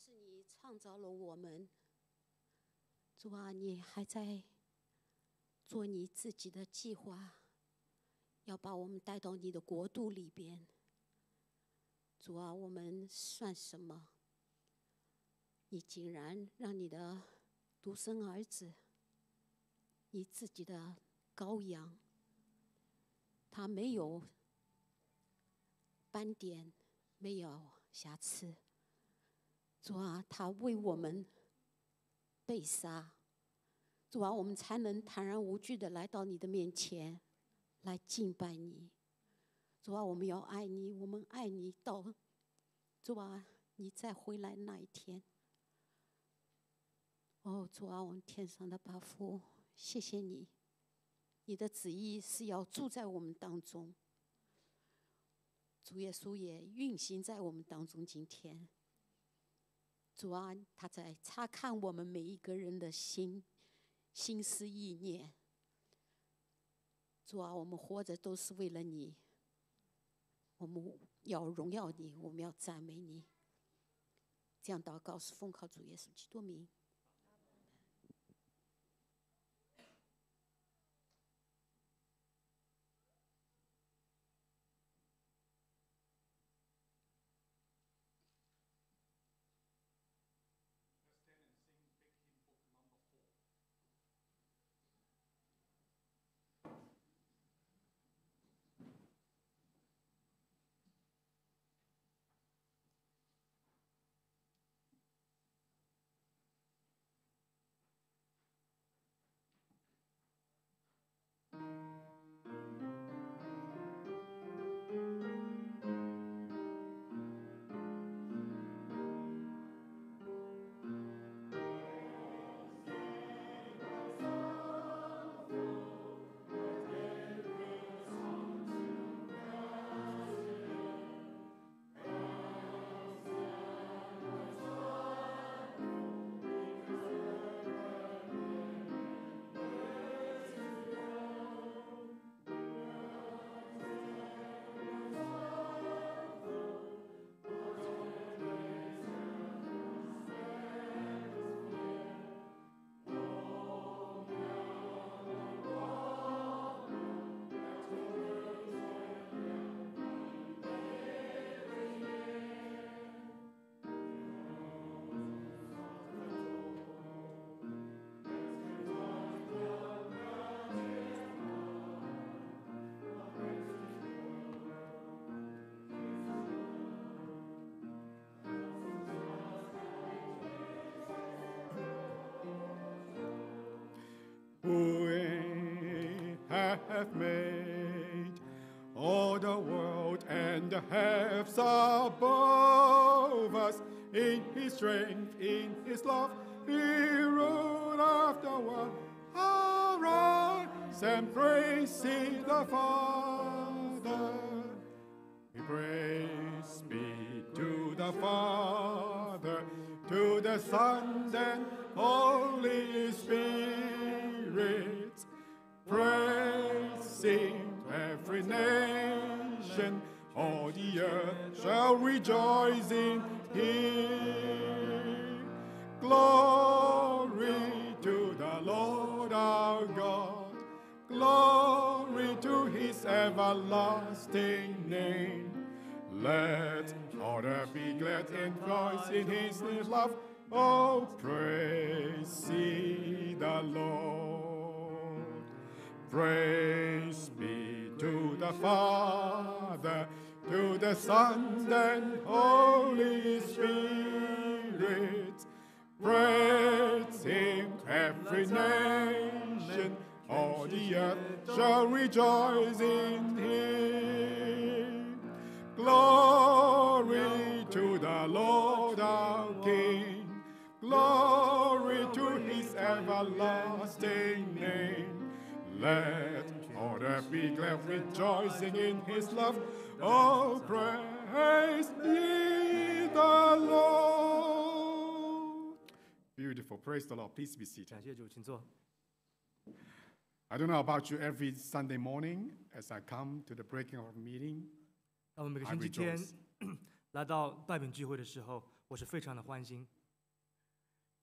是你创造了我们，主啊，你还在做你自己的计划，要把我们带到你的国度里边。主啊，我们算什么？你竟然让你的独生儿子，你自己的羔羊，他没有斑点，没有瑕疵。主啊，他为我们被杀。主啊，我们才能坦然无惧地来到你的面前，来敬拜你。主啊，我们要爱你，我们爱你到主啊，你再回来那一天。哦，主啊，我们天上的爸父，谢谢你，你的旨意是要住在我们当中。主耶稣也运行在我们当中。今天，主啊，他在察看我们每一个人的心思意念。主啊，我们活着都是为了你，我们要荣耀你，我们要赞美你。这样祷告是奉靠主耶稣基督名。 We have made all the world and the heavens above us. In his strength, in his love, he ruled of the world. Arise and praise ye the Father. Praise be to the Father, to the Son, and Holy Spirit. Praise him to every nation, all the earth shall rejoice in him. Glory to the Lord our God, glory to his everlasting name. Let all earth be glad and rejoice in his love. Oh, praise ye the Lord. Praise be to the Father, to the Son, and Holy Spirit. Praise him to every nation, all the earth shall rejoice in him. Glory to the Lord our King, glory to his everlasting name. Let all earth be glad, rejoicing in his love. Oh, praise ye the Lord. Beautiful. Praise the Lord. Please be seated. 感谢主，请坐。 I don't know about you, every Sunday morning as I come to the breaking of meeting, 当我们每个星期天来到拜饼聚会的时候，我是非常的欢欣。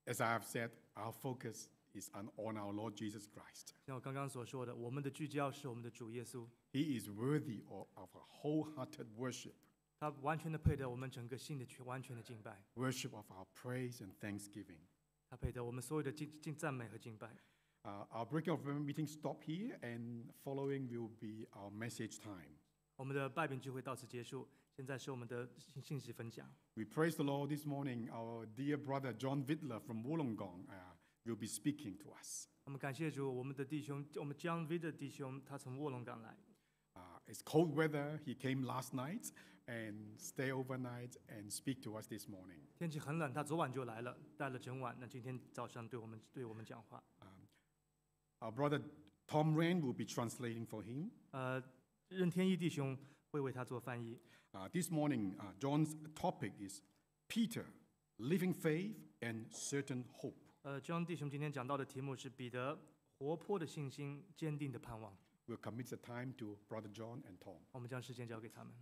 As I have said, our focus is on our Lord Jesus Christ. 像我刚刚所说的，我们的聚焦是我们的主耶稣， He is worthy of a wholehearted worship, 他完全的配得我们整个心的完全的敬拜， worship of our praise and thanksgiving. 他配得我们所有的赞美和敬拜。 Our breaking of bread meeting stop here, and following will be our message time. 我们的拜饼聚会到此结束，现在是我们的信息分享。 We praise the Lord this morning. Our dear brother John Vidler from Wollongong will be speaking to us. 我们感谢主，我们的弟兄，我们 John V 的弟兄，他从卧龙岗来。 It's cold weather. He came last night and stay overnight and speak to us this morning. 天气很冷，他昨晚就来了，待了整晚。那今天早上对我们讲话。 Our brother Tom Rain will be translating for him. 任天一弟兄会为他做翻译。 This morning, John's topic is Peter, living faith and certain hope. John 弟兄今天讲到的题目是彼得活泼的信心，坚定的盼望。 We'll commit the time to Brother John and Tom. 我们将时间交给他们。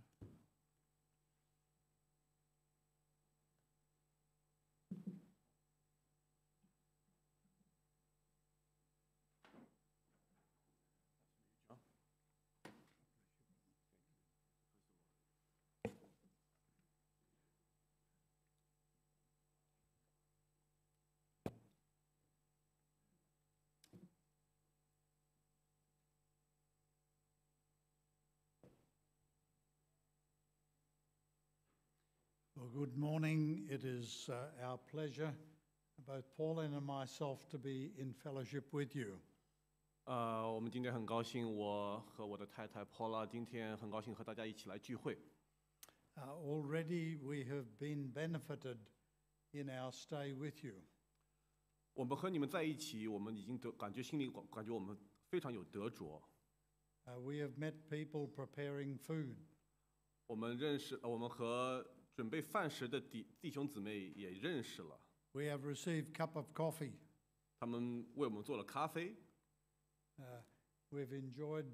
Well, good morning. It is our pleasure, both Pauline and myself, to be in fellowship with you. 我们今天很高兴，我和我的太太 Paula 今天很高兴和大家一起来聚会。 Already we have been benefited in our stay with you. 我们和你们在一起，我们已经心里感觉我们非常有得着。 We have met people preparing food. 我们和准备饭食的弟兄姊妹也认识了。 We have received cup of coffee. 他们为我们做了咖啡。 We've enjoyed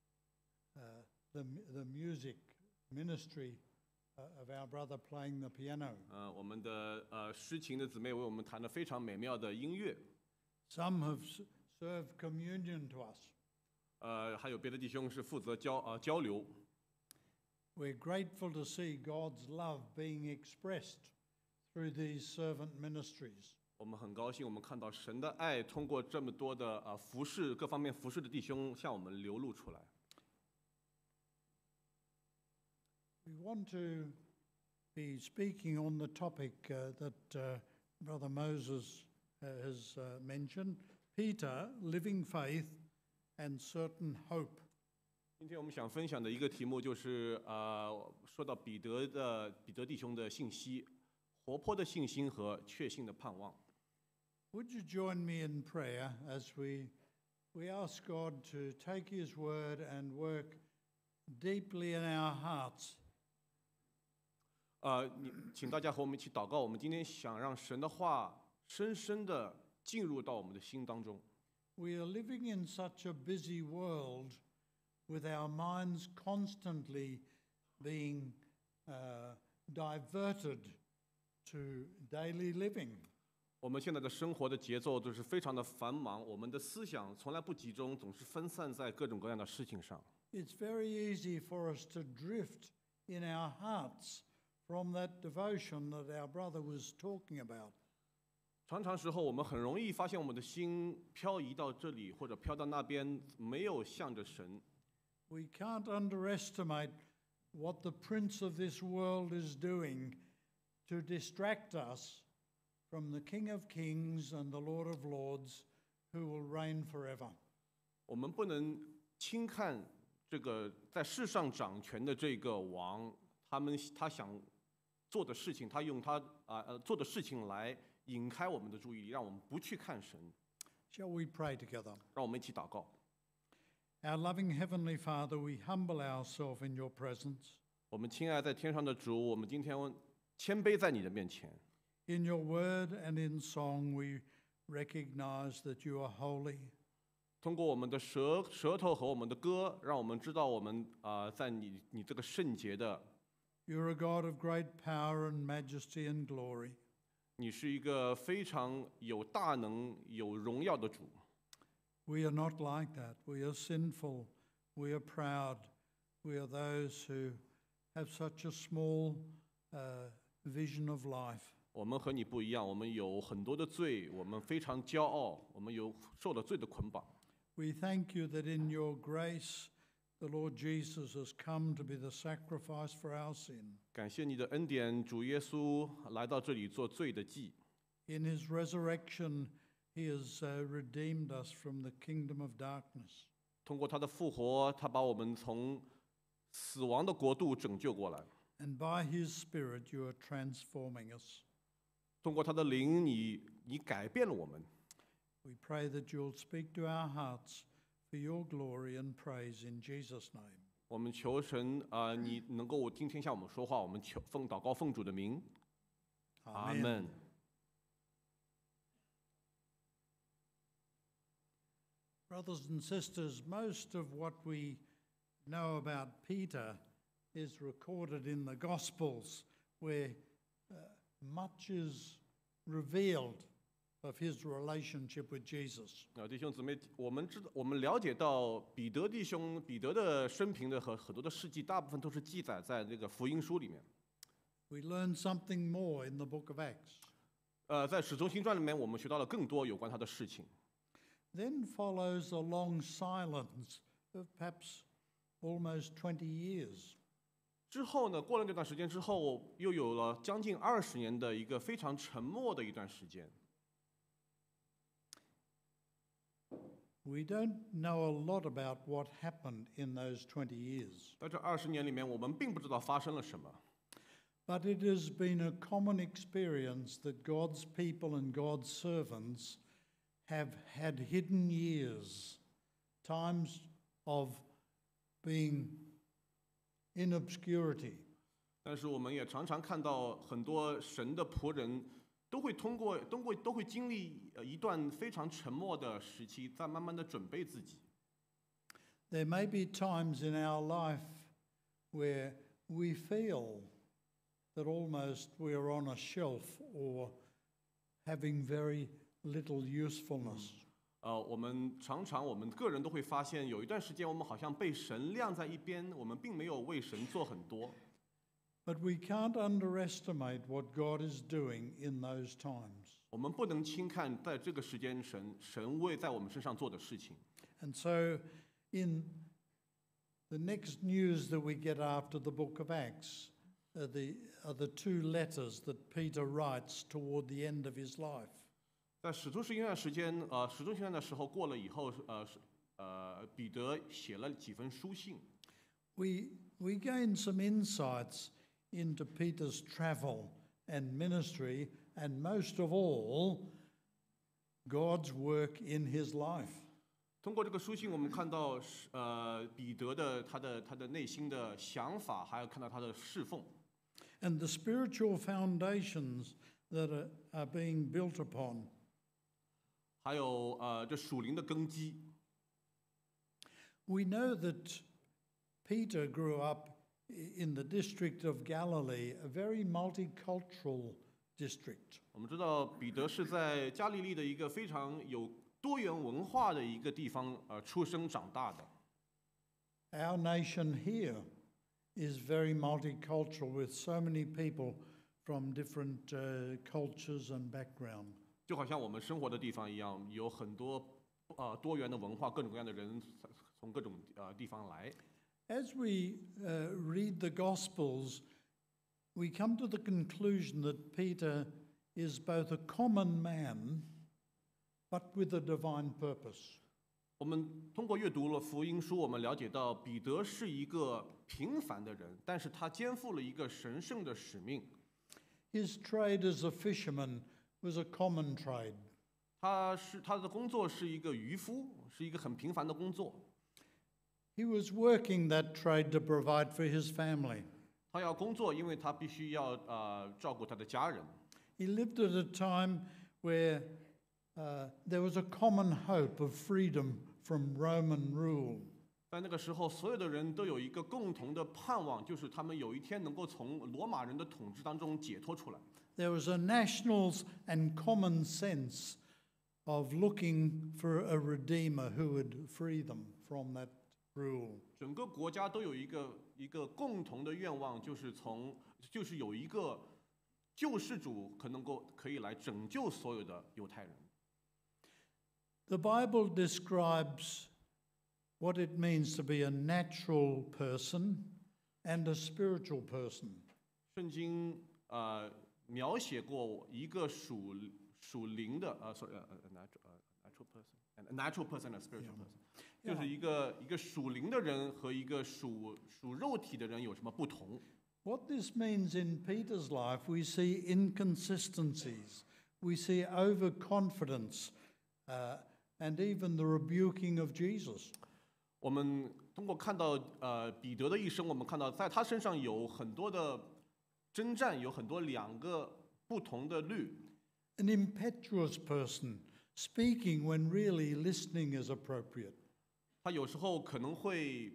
the music ministry of our brother playing the piano. 我们的诗琴的姊妹为我们弹了非常美妙的音乐。 Some have served communion to us. 还有别的弟兄是负责交流。 We're grateful to see God's love being expressed through these servant ministries. 我们很高兴，我们看到神的爱通过这么多的服侍各方面服侍的弟兄向我们流露出来。 We want to be speaking on the topic that Brother Moses has mentioned, Peter, living faith and certain hope. 今天我们想分享的一个题目就是说到彼得弟兄的信息，活泼的信心和确信的盼望。 Would you join me in prayer as we ask God to take His word and work deeply in our hearts? 请大家和我们一起祷告。我们今天想让神的话深深的进入到我们的心当中。 We are living in such a busy world, with our minds constantly being diverted to daily living. 我们现在的生活的节奏都是非常的繁忙，我们的思想从来不集中，总是分散在各种各样的事情上。 It's very easy for us to drift in our hearts from that devotion that our brother was talking about. 常常时候，我们很容易发现我们的心漂移到这里或者飘到那边，没有向着神。 We can't underestimate what the prince of this world is doing to distract us from the King of Kings and the Lord of Lords, who will reign forever. 我们不能轻看这个在世上掌权的这个王，他想做的事情，他用他做的事情来引开我们的注意力，让我们不去看神。 Shall we pray together? 让我们一起祷告。 Our loving Heavenly Father, we humble ourselves in your presence. 我们亲爱在天上的主，我们今天谦卑在你的面前。 In your word and in song, we recognize that you are holy. 通过我们的舌头和我们的歌，让我们知道我们在你这个圣洁的。 You're a God of great power and majesty and glory. 你是一个非常有大能、有荣耀的主。 We are not like that. We are sinful. We are proud. We are those who have such a small vision of life. 我们和你不一样，我们有很多的罪，我们非常骄傲，我们有受了罪的捆绑。 We thank you that in your grace, the Lord Jesus has come to be the sacrifice for our sin. 感谢你的恩典，主耶稣来到这里做罪的祭。 In his resurrection, he has redeemed us from the kingdom of darkness. 通过他的复活，他把我们从死亡的国度拯救过来。 And by his Spirit, you are transforming us. 通过他的灵，你改变了我们。 We pray that you'll speak to our hearts for your glory and praise in Jesus' name. 我们求神你能够听天下我们说话，我们祷告奉主的名，阿门。 Brothers and sisters, most of what we know about Peter is recorded in the Gospels, where much is revealed of his relationship with Jesus. 弟兄姊妹，我们了解到彼得的生平的和很多的事迹，大部分都是记载在那个福音书里面。 We learn something more in the book of Acts. 在使徒行传里面，我们学到了更多有关他的事情。 Then follows a long silence of perhaps almost 20 years. 之后呢，过了那段时间之后，又有了将近20年的一个非常沉默的一段时间。 We don't know a lot about what happened in those 20 years. 在这20年里面，我们并不知道发生了什么。 But it has been a common experience that God's people and God's servants have had hidden years, times of being in obscurity. 但是我们也常常看到很多神的仆人都会经历一段非常沉默的时期，在慢慢的准备自己。 There may be times in our life where we feel that almost we are on a shelf or having very little usefulness. 我们个人都会发现，有一段时间我们好像被神晾在一边，我们并没有为神做很多。 But we can't underestimate what God is doing in those times. 我们不能轻看在这个时间神为在我们身上做的事情。 And so in the next news that we get after the book of Acts are the two letters that Peter writes toward the end of his life. 在使徒行传的时间，使徒行传的时候过了以后，彼得写了几封书信。 We gain some insights into Peter's travel and ministry, and most of all, God's work in his life. 通过这个书信，我们看到彼得的他的内心的想法，还有看到他的侍奉。 And the spiritual foundations that are being built upon. 还有这属灵的根基。 We know that Peter grew up in the district of Galilee, a very multicultural district. 我们知道彼得是在加利利的一个非常有多元文化的一个地方出生长大的。 Our nation here is very multicultural with so many people from different cultures and background. 就好像我们生活的地方一样，有很多多元的文化，各种各样的人从各种地方来。 As we read the Gospels, we come to the conclusion that Peter is both a common man, but with a divine purpose. 我们通过阅读了福音书，我们了解到彼得是一个平凡的人，但是他肩负了一个神圣的使命。 His trade as a fisherman was a common trade. 他的工作是一个渔夫，是一个很平凡的工作。 He was working that trade to provide for his family. 他要工作，因为他必须要照顾他的家人。 He lived at a time where there was a common hope of freedom from Roman rule. 在那个时候，所有的人都有一个共同的盼望，就是他们有一天能够从罗马人的统治当中解脱出来。 there was a national and common sense of looking for a redeemer who would free them from that rule. 整个国家都有一个共同的愿望，就是有一个救世主可以来拯救所有的犹太人。 The Bible describes what it means to be a natural person and a spiritual person. 圣经描写过一个属灵的natural person and spiritual person， 就是一个属灵的人和一个属肉体的人有什么不同？ What this means in Peter's life, we see inconsistencies, we see overconfidence, and even the rebuking of Jesus. 我们通过看到彼得的一生，我们看到在他身上有很多的征战，有很多两个不同的律。 An impetuous person, speaking when really listening is appropriate. 他有时候可能会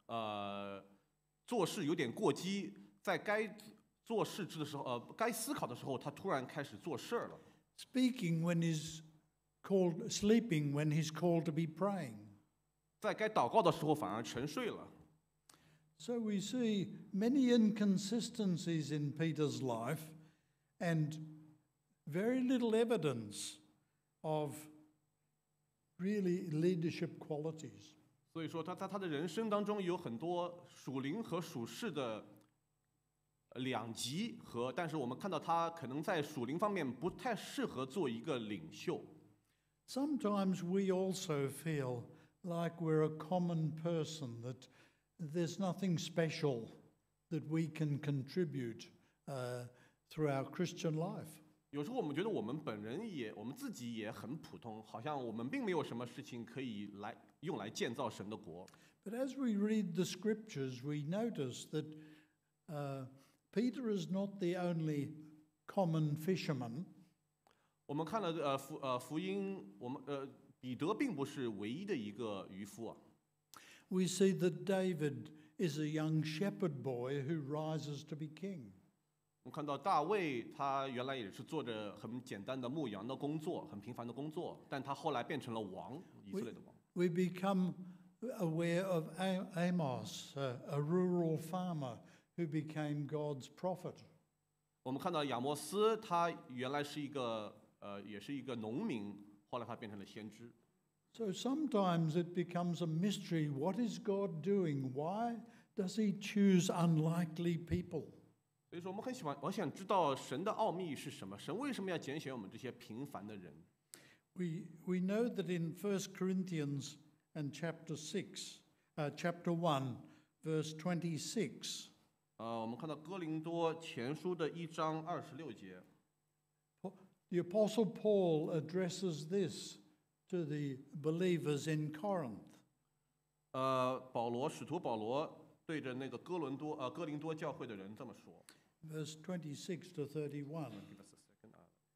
做事有点过激，在该做事的时候，该思考的时候，他突然开始做事了。 Speaking when he's called, sleeping when he's called to be praying. 在该祷告的时候反而沉睡了。 So we see many inconsistencies in Peter's life and very little evidence of really leadership qualities. 所以说他在他的人生当中有很多属灵和属世的两极但是我们看到他可能在属灵方面不太适合做一个领袖。 Sometimes we also feel like we're a common person, that there's nothing special that we can contribute through our Christian life. 有时候我们觉得我们自己也很普通，好像我们并没有什么事情可以用来建造神的国。 But as we read the scriptures, we notice that Peter is not the only common fisherman. 我们看了福音，彼得并不是唯一的一个渔夫啊。 We see that David is a young shepherd boy who rises to be king. 我们看到大卫，他原来也是做着很简单的牧羊的工作，很平凡的工作，但他后来变成了王，以色列的王。 We become aware of Amos, a rural farmer who became God's prophet. 我们看到亚摩斯，他原来是也是一个农民，后来他变成了先知。 So sometimes it becomes a mystery. What is God doing? Why does he choose unlikely people? 所以说，我想知道神的奥秘是什么？神为什么要拣选我们这些平凡的人？ We know that in 1 Corinthians and chapter 1, verse 26, 我们看到哥林多前书的1章26节， the Apostle Paul addresses this to the believers in Corinth. 使徒保罗对着那个哥林多教会的人这么说。 Verse 26 to 31. Give us a second.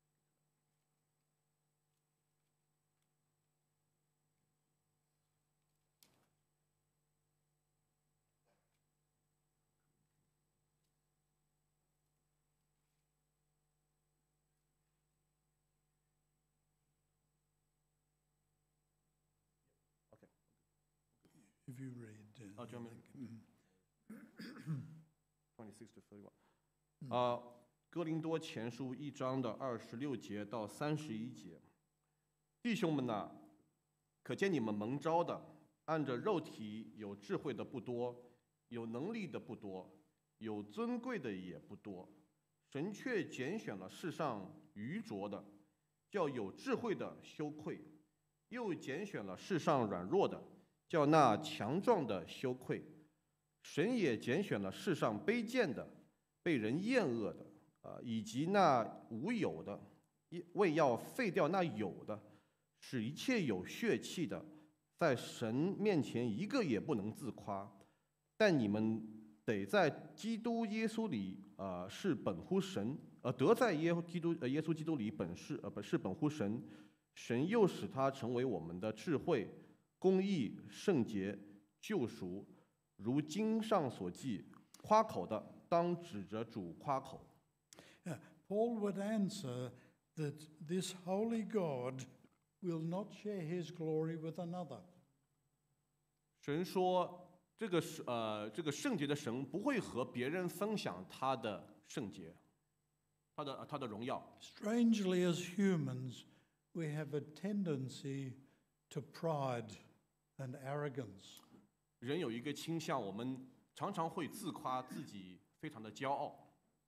Okay. If you read. Oh, do you want me to- 26 to 31。哥林多前书1章的26节到31节，弟兄们呐，可见你们蒙召的，按着肉体有智慧的不多，有能力的不多，有尊贵的也不多，神却拣选了世上愚拙的，叫有智慧的羞愧，又拣选了世上软弱的，叫那强壮的羞愧。神也拣选了世上卑贱的，被人厌恶的，以及那无有的，为要废掉那有的，使一切有血气的，在神面前一个也不能自夸。但你们得在基督耶稣里，是本乎神，得在耶稣基督里是本乎神。神又使他成为我们的智慧、公义、圣洁、救赎。如经上所记，夸口的当指着主夸口。 Paul would answer that this holy God will not share his glory with another. 神说，这个圣洁的神不会和别人分享他的圣洁，他的荣耀。 Strangely, as humans, we have a tendency to pride and arrogance. 人有一个倾向，我们常常会自夸自己非常的骄傲。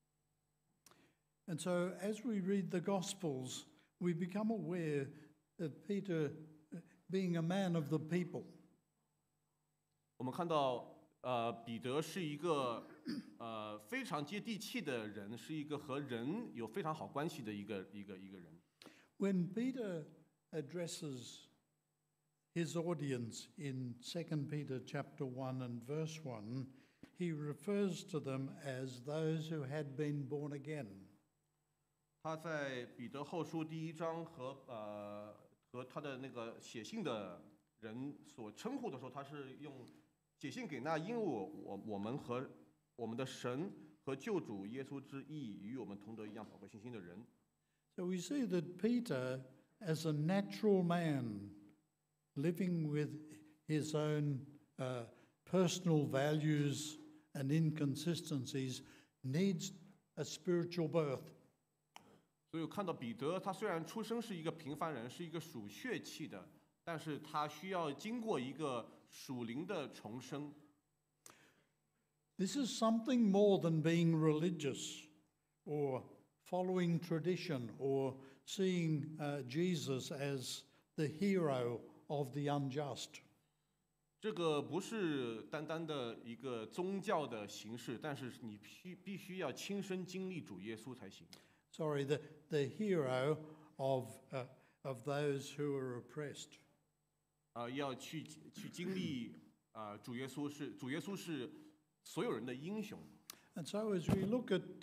And so, as we read the Gospels, we become aware of Peter being a man of the people. 我们看到，彼得是一个非常接地气的人，是一个和人有非常好关系的一个人。 When Peter addresses his audience in 2 Peter chapter 1 and verse 1, he refers to them as those who had been born again. 他在彼得后书第1章和他的那个写信的人所称呼的时候，他是用写信给那因我们和我们的神和救主耶稣之义与我们同得一样宝贵信心的人。 So we see that Peter, as a natural man, living with his own personal values and inconsistencies, needs a spiritual birth. 所以我看到彼得，他虽然出生是一个平凡人，是一个属血气的，但是他需要经过一个属灵的重生。 This is something more than being religious or following tradition or seeing Jesus as the hero of the unjust. 这个不是单单的一个宗教的形式，但是你必须要亲身经历主耶稣才行。 Sorry, the hero of those who are oppressed. 要去经历主耶稣是所有人的英雄。 And so, as we look at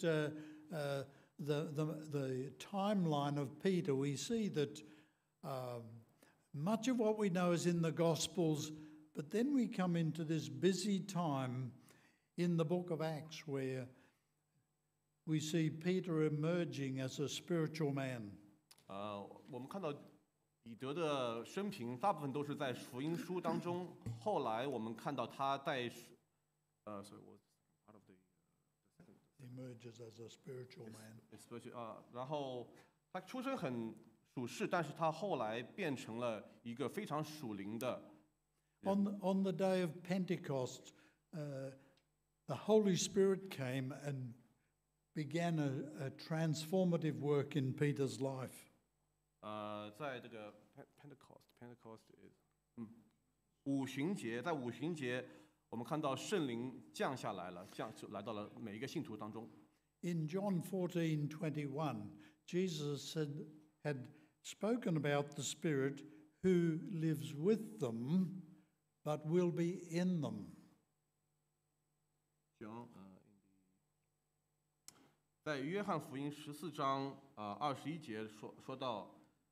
the timeline of Peter, we see that much of what we know is in the Gospels, but then we come into this busy time in the book of Acts where we see Peter emerging as a spiritual man. 我们看到彼得的生平，大部分都是在福音书当中。后来我们看到他在sorry, was part of the Emerges as a spiritual man. especially 然后他出生很属世，但是他后来变成了一个非常属灵的。 On the day of Pentecost, the Holy Spirit came and began a transformative work in Peter's life. 在这个 Pentecost is 五旬节，在五旬节，我们看到圣灵降下来了，来到了每一个信徒当中。 In John 14:21, Jesus had spoken about the Spirit who lives with them, but will be in them. 在约翰福音14章21节说到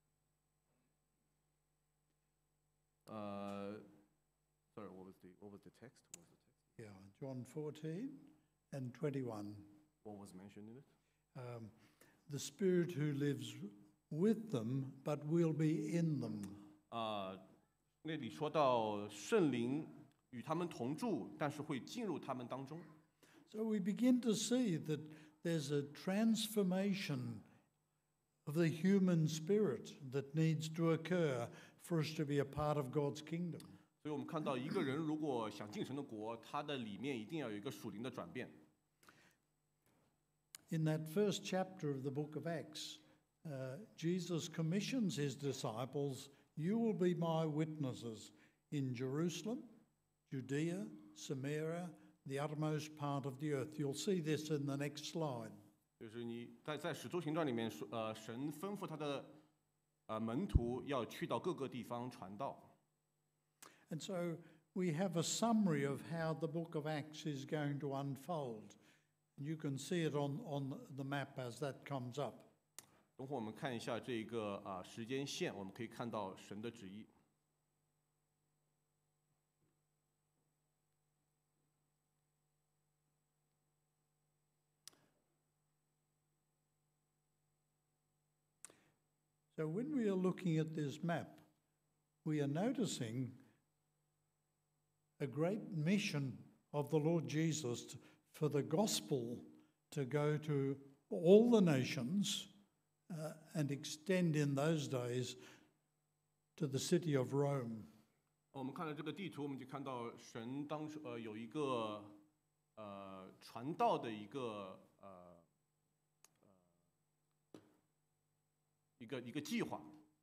sorry, what was the text? Yeah, John 14 and 21. What was mentioned in it? The Spirit who lives with them, but will be in them. 那里说到圣灵与他们同住，但是会进入他们当中。 So we begin to see that there's a transformation of the human spirit that needs to occur for us to be a part of God's kingdom. 所以我们看到一个人如果想进神的国，他的里面一定要有一个属灵的转变。 In that first chapter of the book of Acts, Jesus commissions his disciples, "You will be my witnesses in Jerusalem, Judea, Samaria, the uttermost part of the earth." You'll see this in the next slide. 就是你在使徒行传里面说，神吩咐他的门徒要去到各个地方传道。 And so we have a summary of how the book of Acts is going to unfold. You can see it on the map as that comes up. 等会我们看一下这个时间线，我们可以看到神的旨意。 So when we are looking at this map, we are noticing a great mission of the Lord Jesus for the gospel to go to all the nations and extend in those days to the city of Rome. 我们看了这个地图，我们就看到神当时有一个传道的一个计划。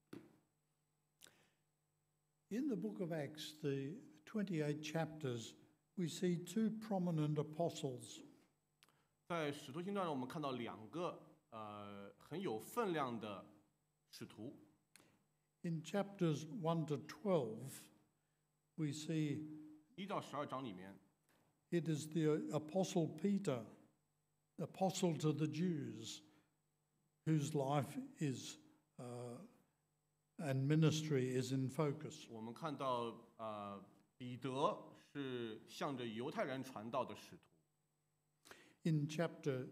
In the book of Acts, the 28 chapters, we see two prominent apostles. 在使徒行传上，我们看到两个很有分量的使徒。 In chapters 1 to 12, we see 1到12章里面， it is the apostle Peter, apostle to the Jews, whose life is and ministry is in focus. 我们看到彼得是向着犹太人传道的使徒。 In chapter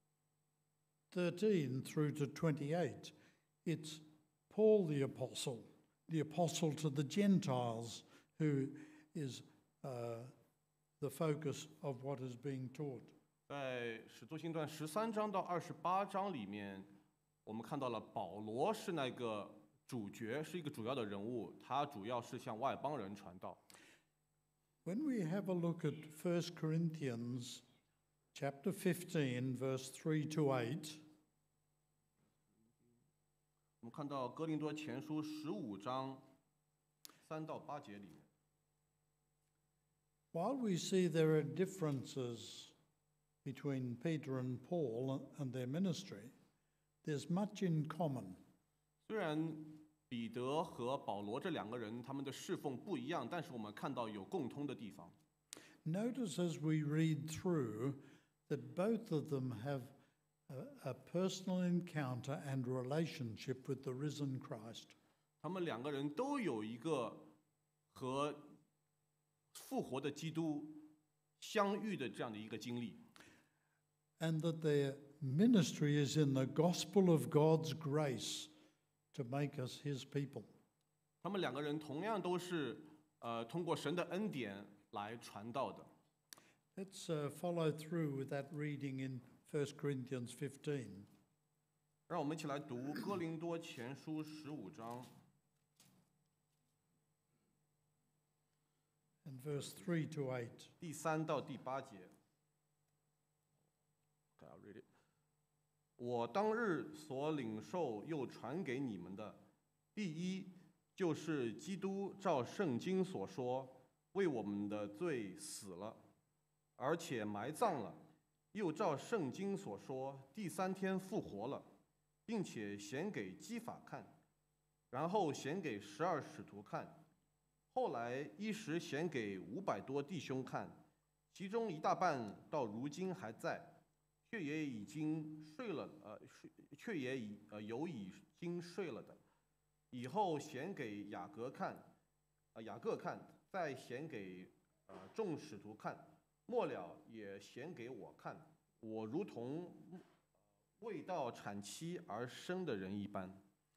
13 through to 28, it's Paul the apostle to the Gentiles, who is the focus of what is being taught. 在使徒行传13章到28章里面，我们看到了保罗是那个主角，是一个主要的人物，他主要是向外邦人传道。 When we have a look at 1 Corinthians chapter 15, verse 3 to 8, 我们看到哥林多前书15章3到8节里面， while we see there are differences between Peter and Paul and their ministry, there's much in common. 虽然彼得和保罗这两个人他们的侍奉不一样，但是我们看到有共通的地方。 Notice as we read through that both of them have a personal encounter and relationship with the risen Christ. 他们两个人都有一个和复活的基督相遇的这样的一个经历， And that their ministry is in the gospel of God's grace to make us his people. 他们两个人同样都是通过神的恩典来传道的。 Let's follow through with that reading in 1 Corinthians 15. 让我们一起来读哥林多前书15章 and verse 3 to 8. 第3到第8节。Okay, I'll read it. 我当日所领受又传给你们的，第一就是基督照圣经所说，为我们的罪死了，而且埋葬了，又照圣经所说，第3天复活了，并且显给基法看，然后显给12使徒看，后来一时显给500多弟兄看，其中一大半到如今还在。却也已经睡了，有已经睡了的，以后显给雅各看，再显给众使徒看，末了也显给我看，我如同未到产期而生的人一般。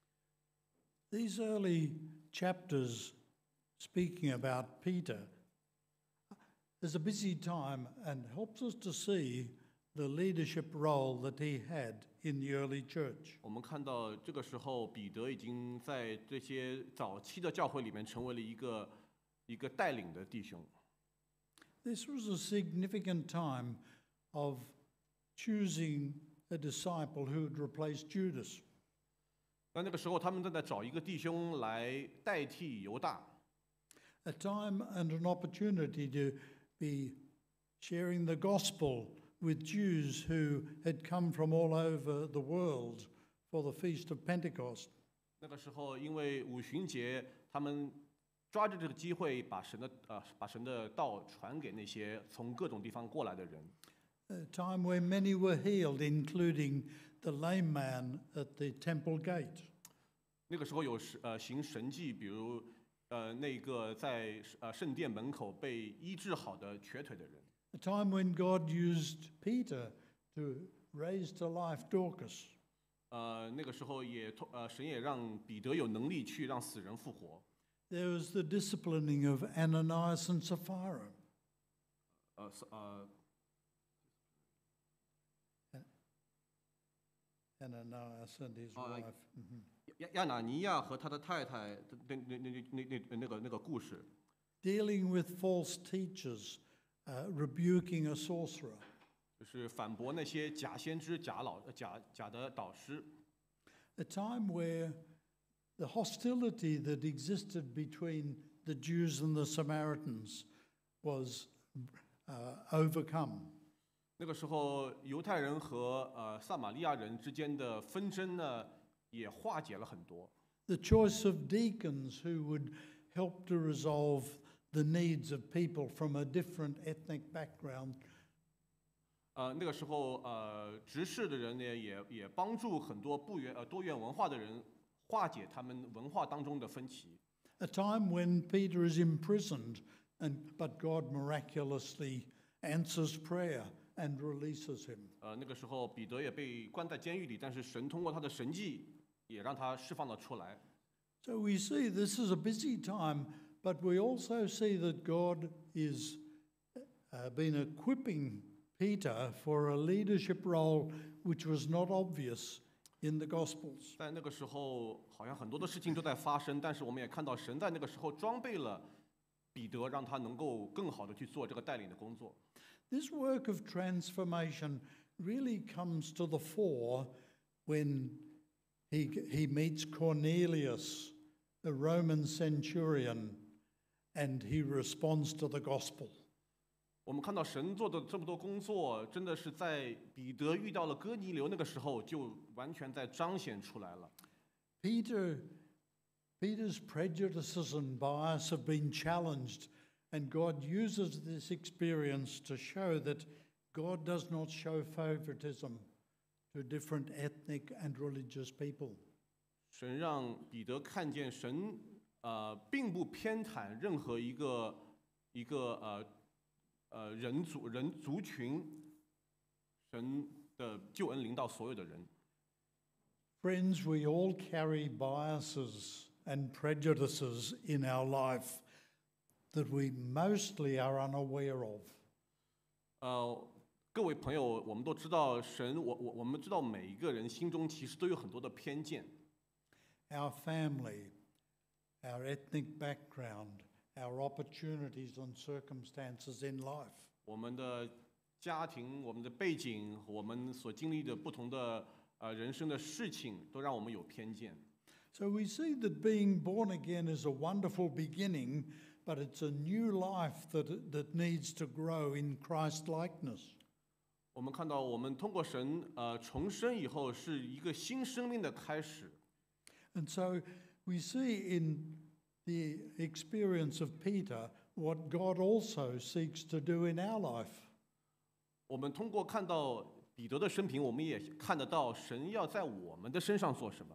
These early chapters speaking about Peter is a busy time and helps us to see the leadership role that he had in the early church. 我们看到这个时候，彼得已经在这些早期的教会里面成为了一个带领的弟兄。 This was a significant time of choosing a disciple who would replace Judas. 那个时候，他们正在找一个弟兄来代替犹大。 A time and an opportunity to be sharing the gospel with Jews who had come from all over the world for the Feast of Pentecost. 那个时候，因为五旬节，他们抓着这个机会，把神的道传给那些从各种地方过来的人。 A time where many were healed, including the lame man at the temple gate. 那个时候有行神迹，比如那个在圣殿门口被医治好的瘸腿的人。 A time when God used Peter to raise to life Dorcas. 那个时候神也让彼得有能力去让死人复活。 There was the disciplining of Ananias and Sapphira. Ananias and his wife. 亚拿尼亚和他的太太的那个故事。 Dealing with false teachers, rebuking a sorcerer. 就是反驳那些假先知、假的导师。 A time where the hostility that existed between the Jews and the Samaritans was overcome. 那个时候，犹太人和撒玛利亚人之间的纷争呢，也化解了很多。 The choice of deacons who would help to resolve the needs of people from a different ethnic background. 那个时候，执事的人呢，也帮助很多多元文化的人化解他们文化当中的分歧。 A time when Peter is imprisoned, but God miraculously answers prayer and releases him. 那个时候，彼得也被关在监狱里，但是神通过他的神迹，也让他释放了出来。 So we see this is a busy time, but we also see that God is been equipping Peter for a leadership role which was not obvious in the Gospels. 在那个时候，好像很多的事情都在发生，但是我们也看到神在那个时候装备了彼得，让他能够更好的去做这个带领的工作。 This work of transformation really comes to the fore when he meets Cornelius, the Roman centurion, and he responds to the gospel. 我们看到神做的这么多工作，真的是在彼得遇到了哥尼流那个时候，就完全在彰显出来了。 Peter's prejudices and bias have been challenged, and God uses this experience to show that God does not show favoritism to different ethnic and religious people. 神让彼得看见神，并不偏袒任何一个人族群，神的救恩临到所有的人。 Friends, we all carry biases and prejudices in our life that we mostly are unaware of. 各位朋友，我们都知道神，我们知道每一个人心中其实都有很多的偏见。 Our family, our ethnic background, our opportunities and circumstances in life. 我们的家庭、我们的背景、我们所经历的不同的人生的事情，都让我们有偏见。 So we see that being born again is a wonderful beginning, but it's a new life that needs to grow in Christ-likeness. 我们看到，我们通过神重生以后，是一个新生命的开始。 And so we see in the experience of Peter what God also seeks to do in our life. 我们通过看到彼得的生平，我们也看得到神要在我们的身上做什么。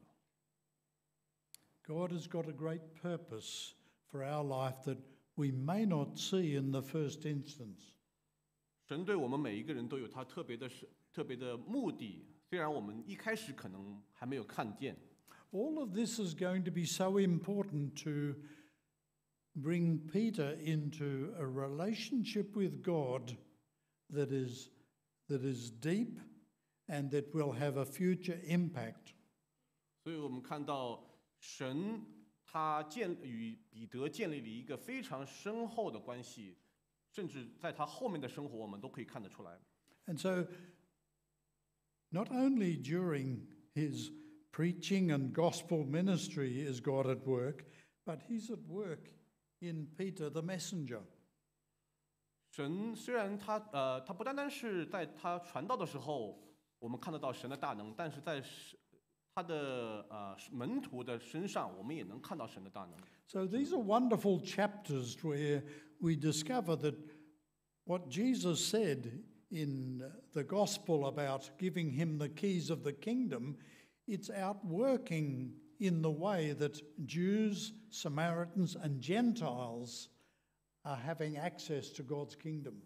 God has got a great purpose for our life that we may not see in the first instance. 神对我们每一个人都有他特别的目的，虽然我们一开始可能还没有看见。 All of this is going to be so important to bring Peter into a relationship with God that is deep and that will have a future impact. 所以我们看到神他与彼得建立了一个非常深厚的关系，甚至在他后面的生活，我们都可以看得出来。 And so, not only during his preaching and gospel ministry is God at work, but he's at work in Peter the messenger. 神虽然他不单单是在他传道的时候，我们看得到神的大能，但是在他的门徒的身上，我们也能看到神的大能。 So these are wonderful chapters where we discover that what Jesus said in the gospel about giving him the keys of the kingdom, it's outworking in the way that Jews, Samaritans, and Gentiles are having access to God's kingdom.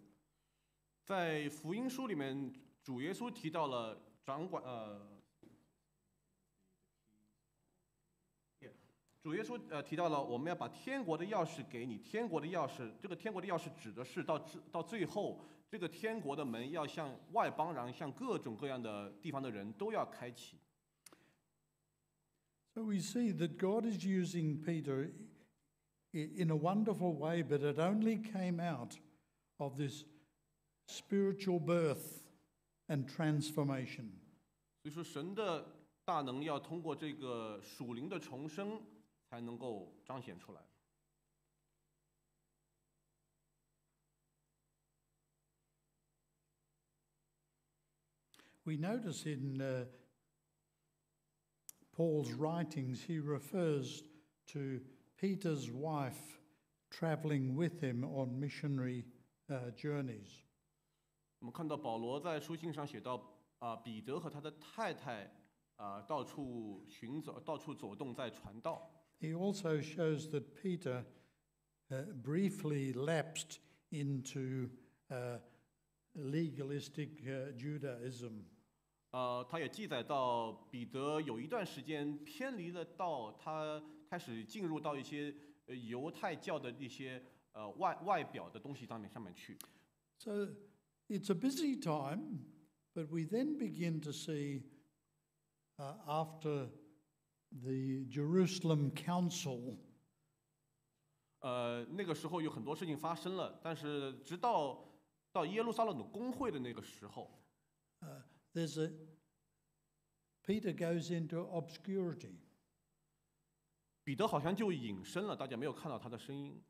在福音书里面，主耶稣提到了主耶稣提到了，我们要把天国的钥匙给你。天国的钥匙，这个天国的钥匙指的是到最后，这个天国的门要向外邦人、向各种各样的地方的人都要开启。 So we see that God is using Peter in a wonderful way, but it only came out of this spiritual birth and transformation. 所以说，神的大能要通过这个属灵的重生才能够彰显出来。 We notice in Paul's writings, he refers to Peter's wife traveling with him on missionary journeys. 我们看到保罗在书信上写到，彼得和他的太太，到处行走，到处走动，在传道。 He also shows that Peter briefly lapsed into legalistic Judaism. 他也记载到彼得有一段时间偏离了道，他开始进入到一些犹太教的一些外表的东西上面去。 So it's a busy time, but we then begin to see after the Jerusalem Council. 那个时候有很多事情发生了，但是直到耶路撒冷的公会的那个时候， Peter goes into obscurity. 彼得好像就隐身了，大家没有看到他的声音。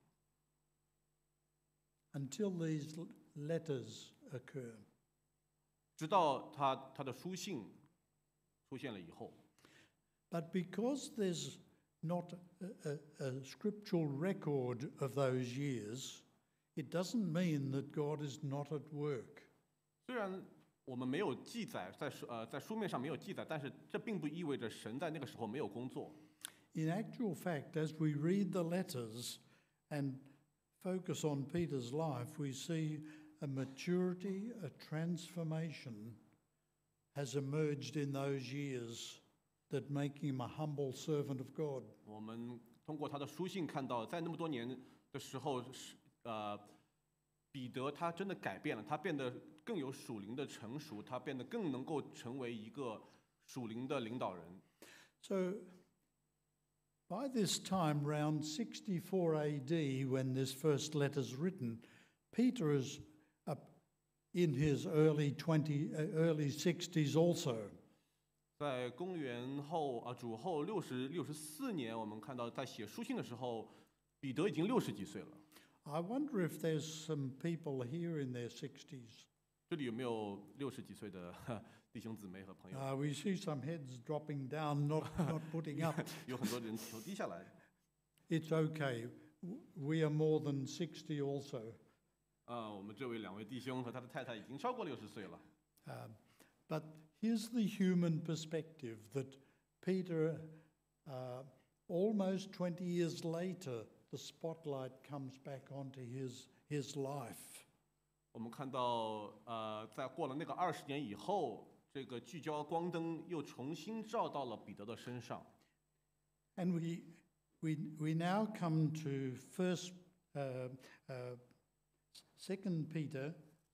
Until these letters occur. 直到他的书信出现了以后。 But because there's not a scriptural record of those years, it doesn't mean that God is not at work. 虽然我们没有记载，在书面上没有记载，但是这并不意味着神在那个时候没有工作。 In actual fact, as we read the letters and focus on Peter's life, we see a maturity, a transformation has emerged in those years that make him a humble servant of God. 我们通过他的书信看到，在那么多年的时候，彼得他真的改变了，他变得更有属灵的成熟，他变得更能够成为一个属灵的领导人。 So, by this time, around 64 AD, when this first letter is written, Peter is in his early 60s also. 在公元后主后64年，我们看到在写书信的时候，彼得已经60几岁了。 I wonder if there's some people here in their 60s. 这里有没有60几岁的弟兄姊妹和朋友？ We see some heads dropping down, not putting up. 有很多人头低下来。 It's okay. We are more than 60 also. 我们这位2位弟兄和他的太太已经超过60岁了。 But here's the human perspective that Peter, almost 20 years later, the spotlight comes back onto his life. 我们看到，在过了那个20年以后，这个聚焦光灯又重新照到了彼得的身上。 And we now come to Second Peter.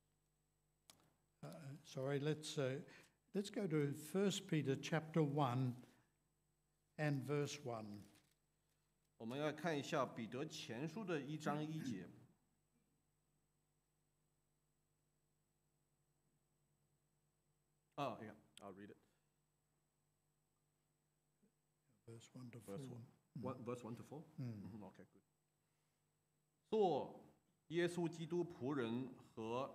Let's go to 1 Peter chapter 1 and verse 1. 我们要看一下彼得前书的1章1节。Yeah, I'll read it. Verse 1 to 4. Verse 1 to 4. Okay, good. 做耶稣基督仆人和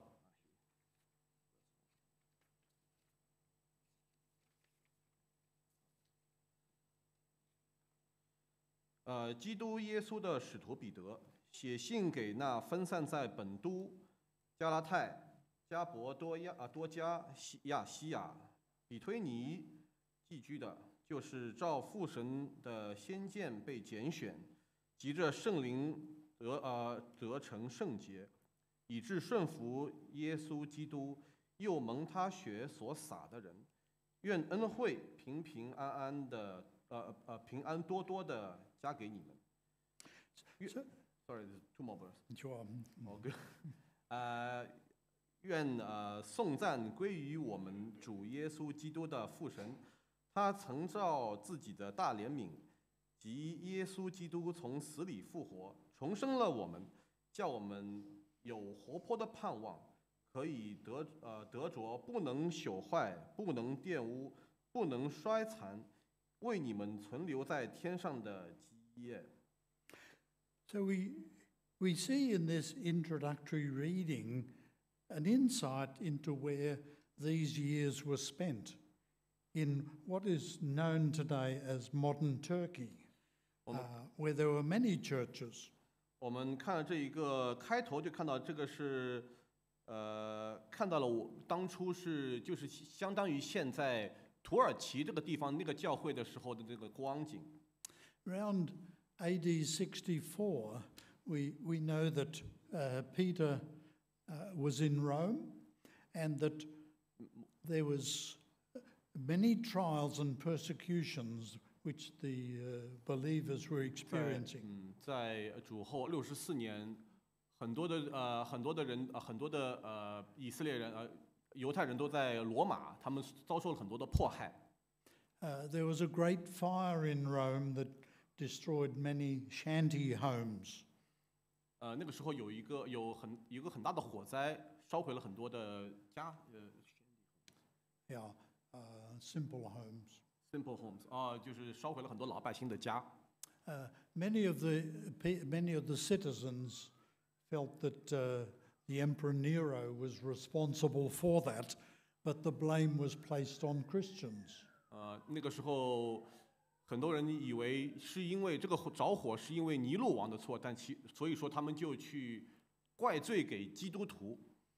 基督耶稣的使徒彼得，写信给那分散在本都、加拉太、加伯多加、亚西亚、比推尼寄居的，就是照父神的先见被拣选，藉着圣灵得成圣洁，以致顺服耶稣基督，又蒙他血所洒的人，愿恩惠平安多多的加给你们。 So- Sorry, two more verse. Sure. OK，愿颂赞归于我们主耶稣基督的父神，他曾照自己的大怜悯，及耶稣基督从死里复活，重生了我们，叫我们有活泼的盼望，可以得着不能朽坏、不能玷污、不能衰残，为你们存留在天上的基业。 So we see in this introductory reading an insight into where these years were spent in what is known today as modern Turkey, where there were many churches. 我们看了这一个开头就看到这个是，看到了我当初是就是相当于现在土耳其这个地方那个教会的时候的这个光景。 Around AD 64, we know that Peter was in Rome and that there was many trials and persecutions which the believers were experiencing. 在主后64年，很多的人很多的以色列人犹太人都在罗马，他们遭受了很多的迫害。 There was a great fire in Rome that destroyed many shanty homes. 那个时候有一个很大的火灾，烧毁了很多的家 Yeah, simple homes. simple homes 就是烧毁了很多老百姓的家。 Many of the citizens felt that the Emperor Nero was responsible for that, but the blame was placed on Christians. 那个时候，很多人以为是因为这个着火是因为尼禄王的错，所以说他们就去怪罪给基督徒。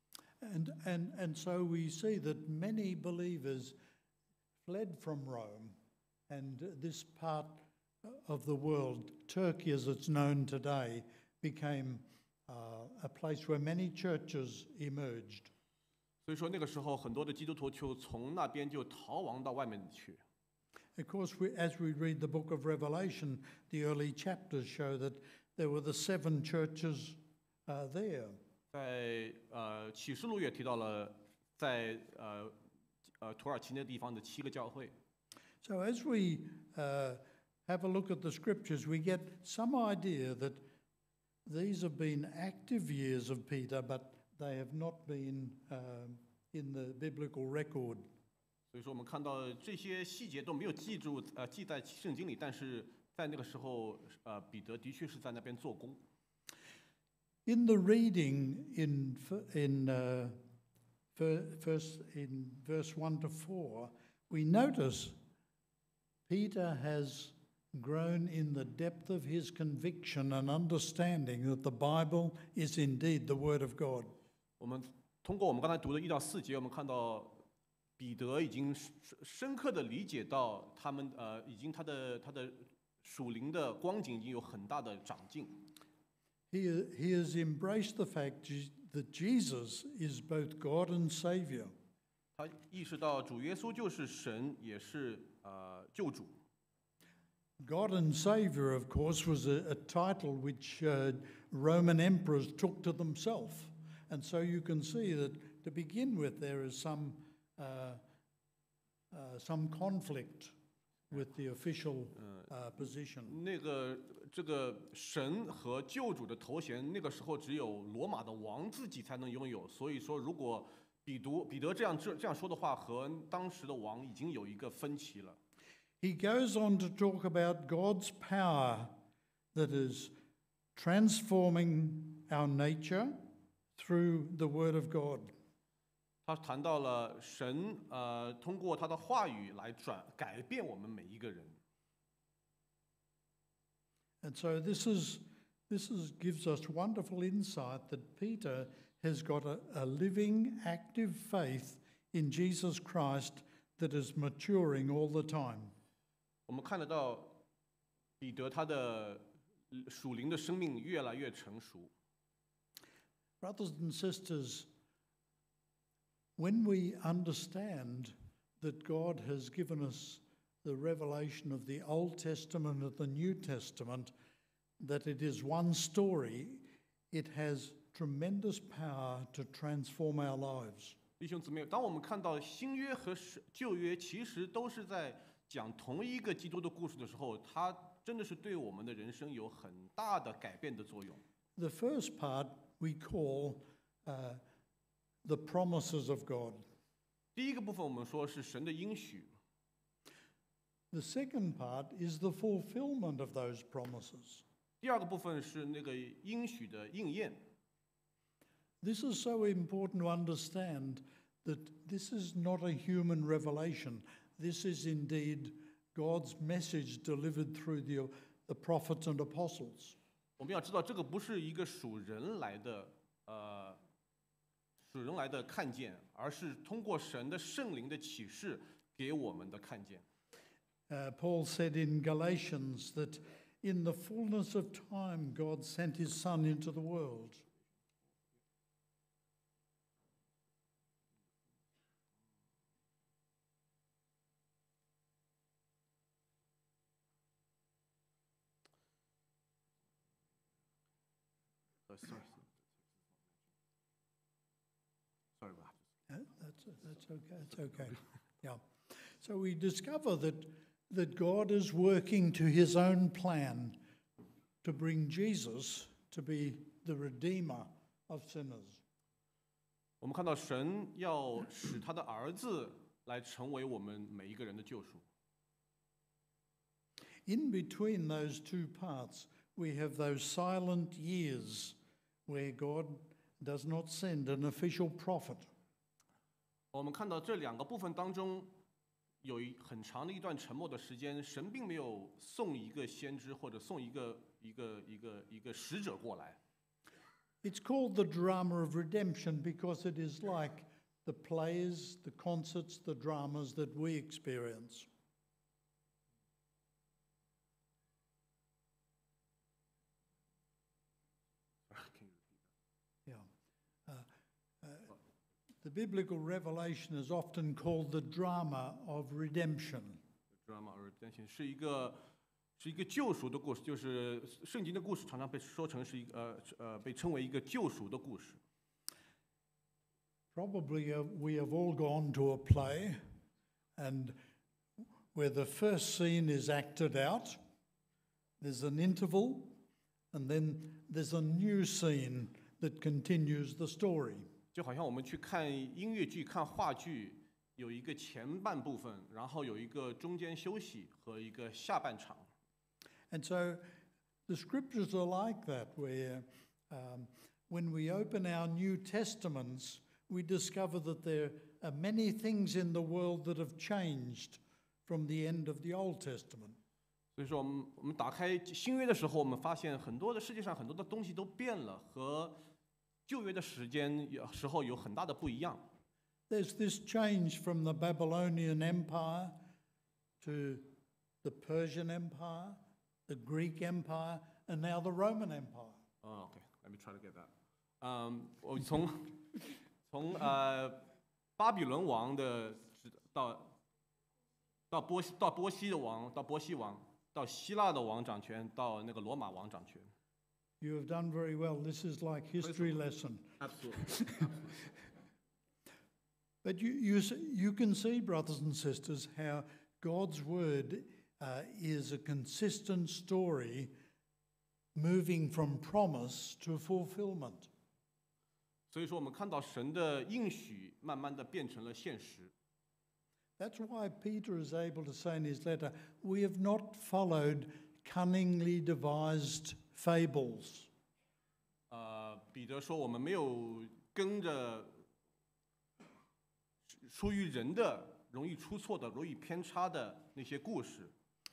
And so we see that many believers fled from Rome, and this part of the world, Turkey as it's known today, became a place where many churches emerged. 所以说那个时候，很多的基督徒就从那边就逃亡到外面去。 Of course, as we read the book of Revelation, the early chapters show that there were the 7 churches there. 在启示录也提到了，在土耳其那地方的7个教会。 So as we have a look at the scriptures, we get some idea that these have been active years of Peter, but they have not been in the biblical record. 所以说，我们看到这些细节都没有记在圣经里，但是在那个时候，彼得的确是在那边做工。 In the reading in verse 1 to 4, we notice Peter has grown in the depth of his conviction and understanding that the Bible is indeed the Word of God. 我们通过我们刚才读的1到4节，我们看到彼得已经深刻的理解到他们已经他的属灵的光景已经有很大的长进。 He has embraced the fact that Jesus is both God and Savior. 他意识到主耶稣就是神，也是救主。 God and Savior, of course, was a title which Roman emperors took to themselves. And so you can see that to begin with, there is some conflict with the official position. 这个神和救主的头衔，那个时候只有罗马的王自己才能拥有。所以说，如果彼得这样说的话，和当时的王已经有一个分歧了。 He goes on to talk about God's power that is transforming our nature through the Word of God. 他谈到了神通过他的话语来改变我们每一个人。 And so this gives us wonderful insight that Peter has got a living, active faith in Jesus Christ that is maturing all the time. 我们看得到彼得他的属灵的生命越来越成熟。 Brothers and sisters, when we understand that God has given us the revelation of the Old Testament and the New Testament, that it is one story, it has tremendous power to transform our lives. 弟兄姊妹，当我们看到新约和旧约其实都是在讲同一个基督的故事的时候，它真的是对我们的人生有很大的改变的作用。 The first part we call the promises of God. 第一个部分我们说是神的应许， The second part is the fulfillment of those promises. 第二个部分是那个应许的应验。 This is so important to understand that this is not a human revelation. This is indeed God's message delivered through the prophets and apostles. 我们要知道，这个不是一个属人来的看见，而是通过神的圣灵的启示给我们的看见。 Paul said in Galatians that in the fullness of time, God sent his Son into the world. Sorry about That's okay. That's okay. Yeah. So we discover that God is working to his own plan to bring Jesus to be the Redeemer of sinners. 我们看到神要使他的儿子来成为我们每一个人的救赎。 In between those two parts, we have those silent years where God does not send an official prophet. 我们看到这两个部分当中，有很长的一段沉默的时间，神并没有送一个先知或者送一个使者过来。 It's called the drama of redemption because it is like the plays, the concerts, the dramas that we experience. Yeah. The biblical revelation is often called the drama of redemption. Drama or redemption 是一个救赎的故事，就是圣经的故事常常被说成是被称为一个救赎的故事。 Probably we have all gone to a play and where the first scene is acted out, there's an interval, and then there's a new scene that continues the story. 就好像我们去看音乐剧、看话剧，有一个前半部分，然后有一个中间休息和一个下半场。 And so the scriptures are like that, where when we open our New Testaments, we discover that there are many things in the world that have changed from the end of the Old Testament. 所以说，我们打开新约的时候，我们发现世界上很多的东西都变了，和旧约的时候有很大的不一样。 There's this change from the Babylonian Empire to the Persian Empire, the Greek Empire, and now the Roman Empire. OK, let me try to get that. 我从巴比伦王的到波西王，到希腊的王掌权，到那个罗马王掌权。 You have done very well. This is like history lesson. Absolutely. But you can see, brothers and sisters, how God's word is a consistent story moving from promise to fulfillment. 所以说，我们看到神的应许慢慢的变成了现实。 That's why Peter is able to say in his letter, "We have not followed cunningly devised fables." 彼得说，我们没有跟着出于人的、容易出错的、容易偏差的那些故事。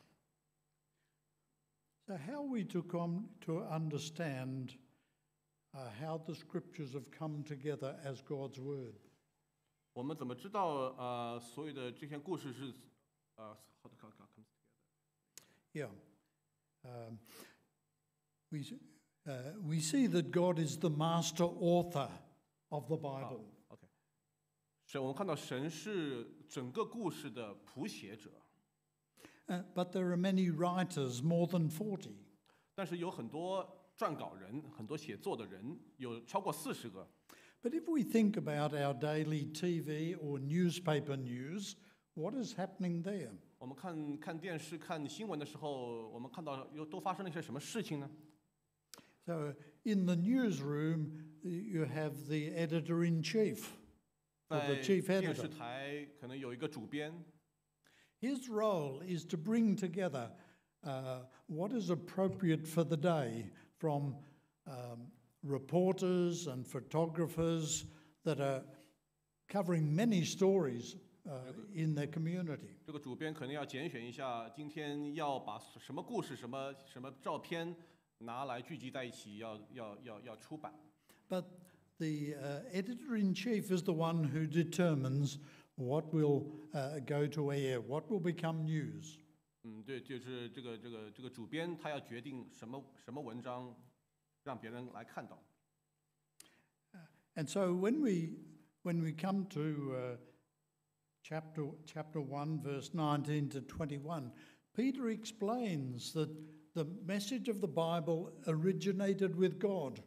So how are we to come to understand how the scriptures have come together as God's word? 我们怎么知道所有的这些故事是how to come together? Yeah. We see that God is the master author of the Bible. OK， 是我们看到神是整个故事的谱写者。 but there are many writers, more than 40. 但是有很多撰稿人，很多写作的人，有超过40个。 But if we think about our daily TV or newspaper news, what is happening there? 我们看电视、看新闻的时候，我们看到都发生了一些什么事情呢？ So in the newsroom, you have the editor-in-chief, or 在 the chief 电视 editor. 台可能有一个主编， His role is to bring together what is appropriate for the day from reporters and photographers that are covering many stories in their community. 这个主编可能要拣选一下，今天要把什么故事、什么照片拿来聚集在一起，要出版。 But the editor-in-chief is the one who determines what will go to air, what will become news. 对，就是这个主编他要决定什么文章让别人来看到。 And so when we come to chapter 1, verse 19 to 21, Peter explains that the message of the Bible originated with God.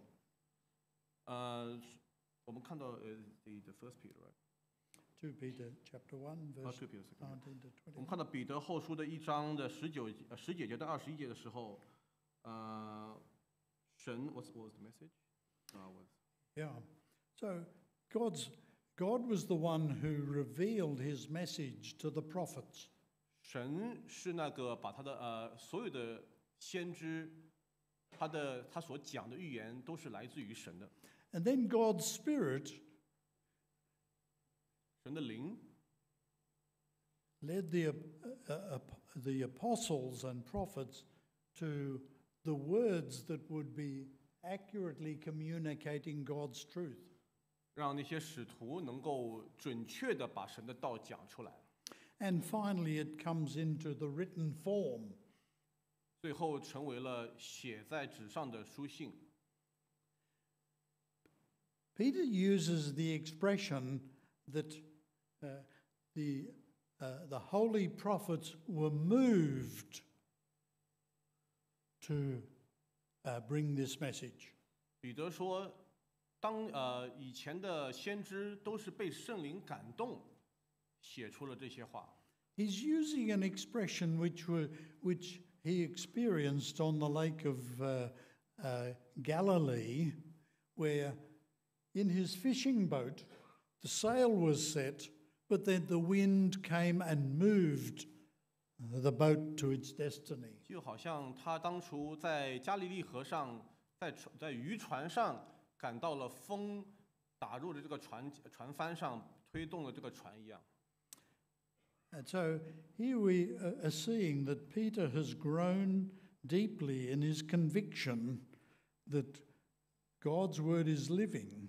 我们看到the first Peter, right? 2 Peter chapter 1, verse 2 Peter, 19 to 我们 21. 看到彼得后书的1章的19节到21节的时候，神 what was the message? Yeah. So God was the one who revealed his message to the prophets. 神是那个把他的所有的先知，他所讲的预言都是来自于神的， And then God's Spirit 神的灵 led the apostles and prophets to the words that would be accurately communicating God's truth. 让那些使徒能够准确的把神的道讲出来， And finally, it comes into the written form. 最后成为了写在纸上的书信。 Peter uses the expression that the holy prophets were moved to bring this message. 彼得说，当以前的先知都是被圣灵感动，写出了这些话。 He's using an expression which he experienced on the lake of Galilee, where in his fishing boat the sail was set, but then the wind came and moved the boat to its destiny. 就好像他当初在加利利河上，在渔船上感到了风打入了这个船帆上，推动了这个船一样。 And so here we are seeing that Peter has grown deeply in his conviction that God's word is living.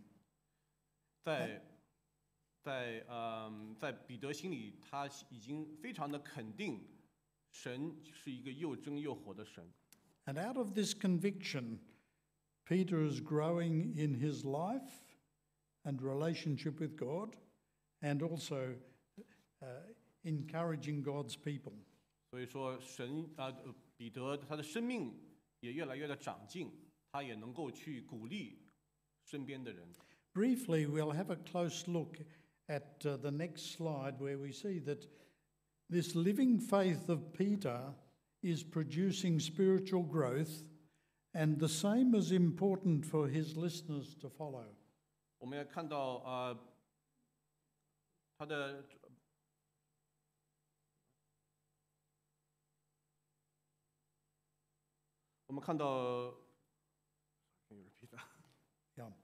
在彼得心里，他已经非常的肯定，神是一个又真又活的神。 And out of this conviction, Peter is growing in his life and relationship with God, and also encouraging God's people. 所以说，彼得他的生命也越来越的长进，他也能够去鼓励身边的人。 Briefly, we'll have a close look at the next slide, where we see that this living faith of Peter is producing spiritual growth, and the same is important for his listeners to follow. 我们要看到他的。 我们看到 ，Can you repeat that? Yeah.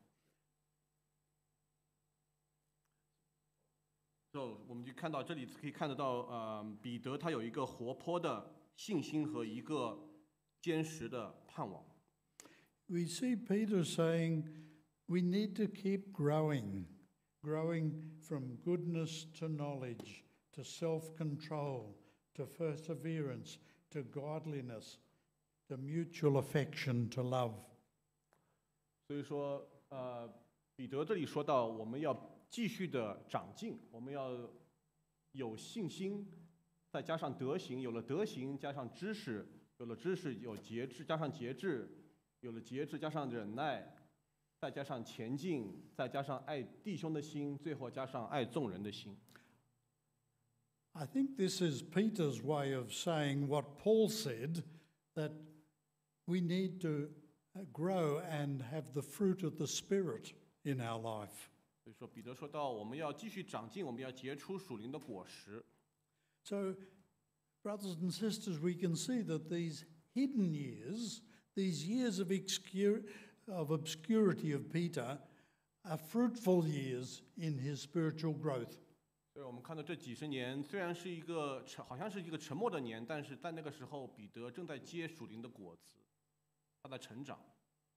So 我们就看到这里可以看得到，彼得他有一个活泼的信心和一个坚实的盼望。 We see Peter saying we need to keep growing from goodness to knowledge, to self-control, to perseverance, to godliness, to mutual affection, to love. 所以说，彼得这里说到，我们要继续的长进，我们要有信心， 再加上德行，有了德行加上知识，有了知识有节制，加上节制，有了节制加上忍耐，再加上前进，再加上爱弟兄的心，最后加上爱众人的心。 I think this is Peter's way of saying what Paul said, that we need to grow and have the fruit of the Spirit in our life. 所以说，彼得说到，我们要继续长进，我们要结出属灵的果实。 So, brothers and sisters, we can see that these hidden years, these years of obscurity of Peter, are fruitful years in his spiritual growth. 所以我们看到这几十年虽然是一个好像是一个沉默的年，但是在那个时候，彼得正在结属灵的果子，他在成长。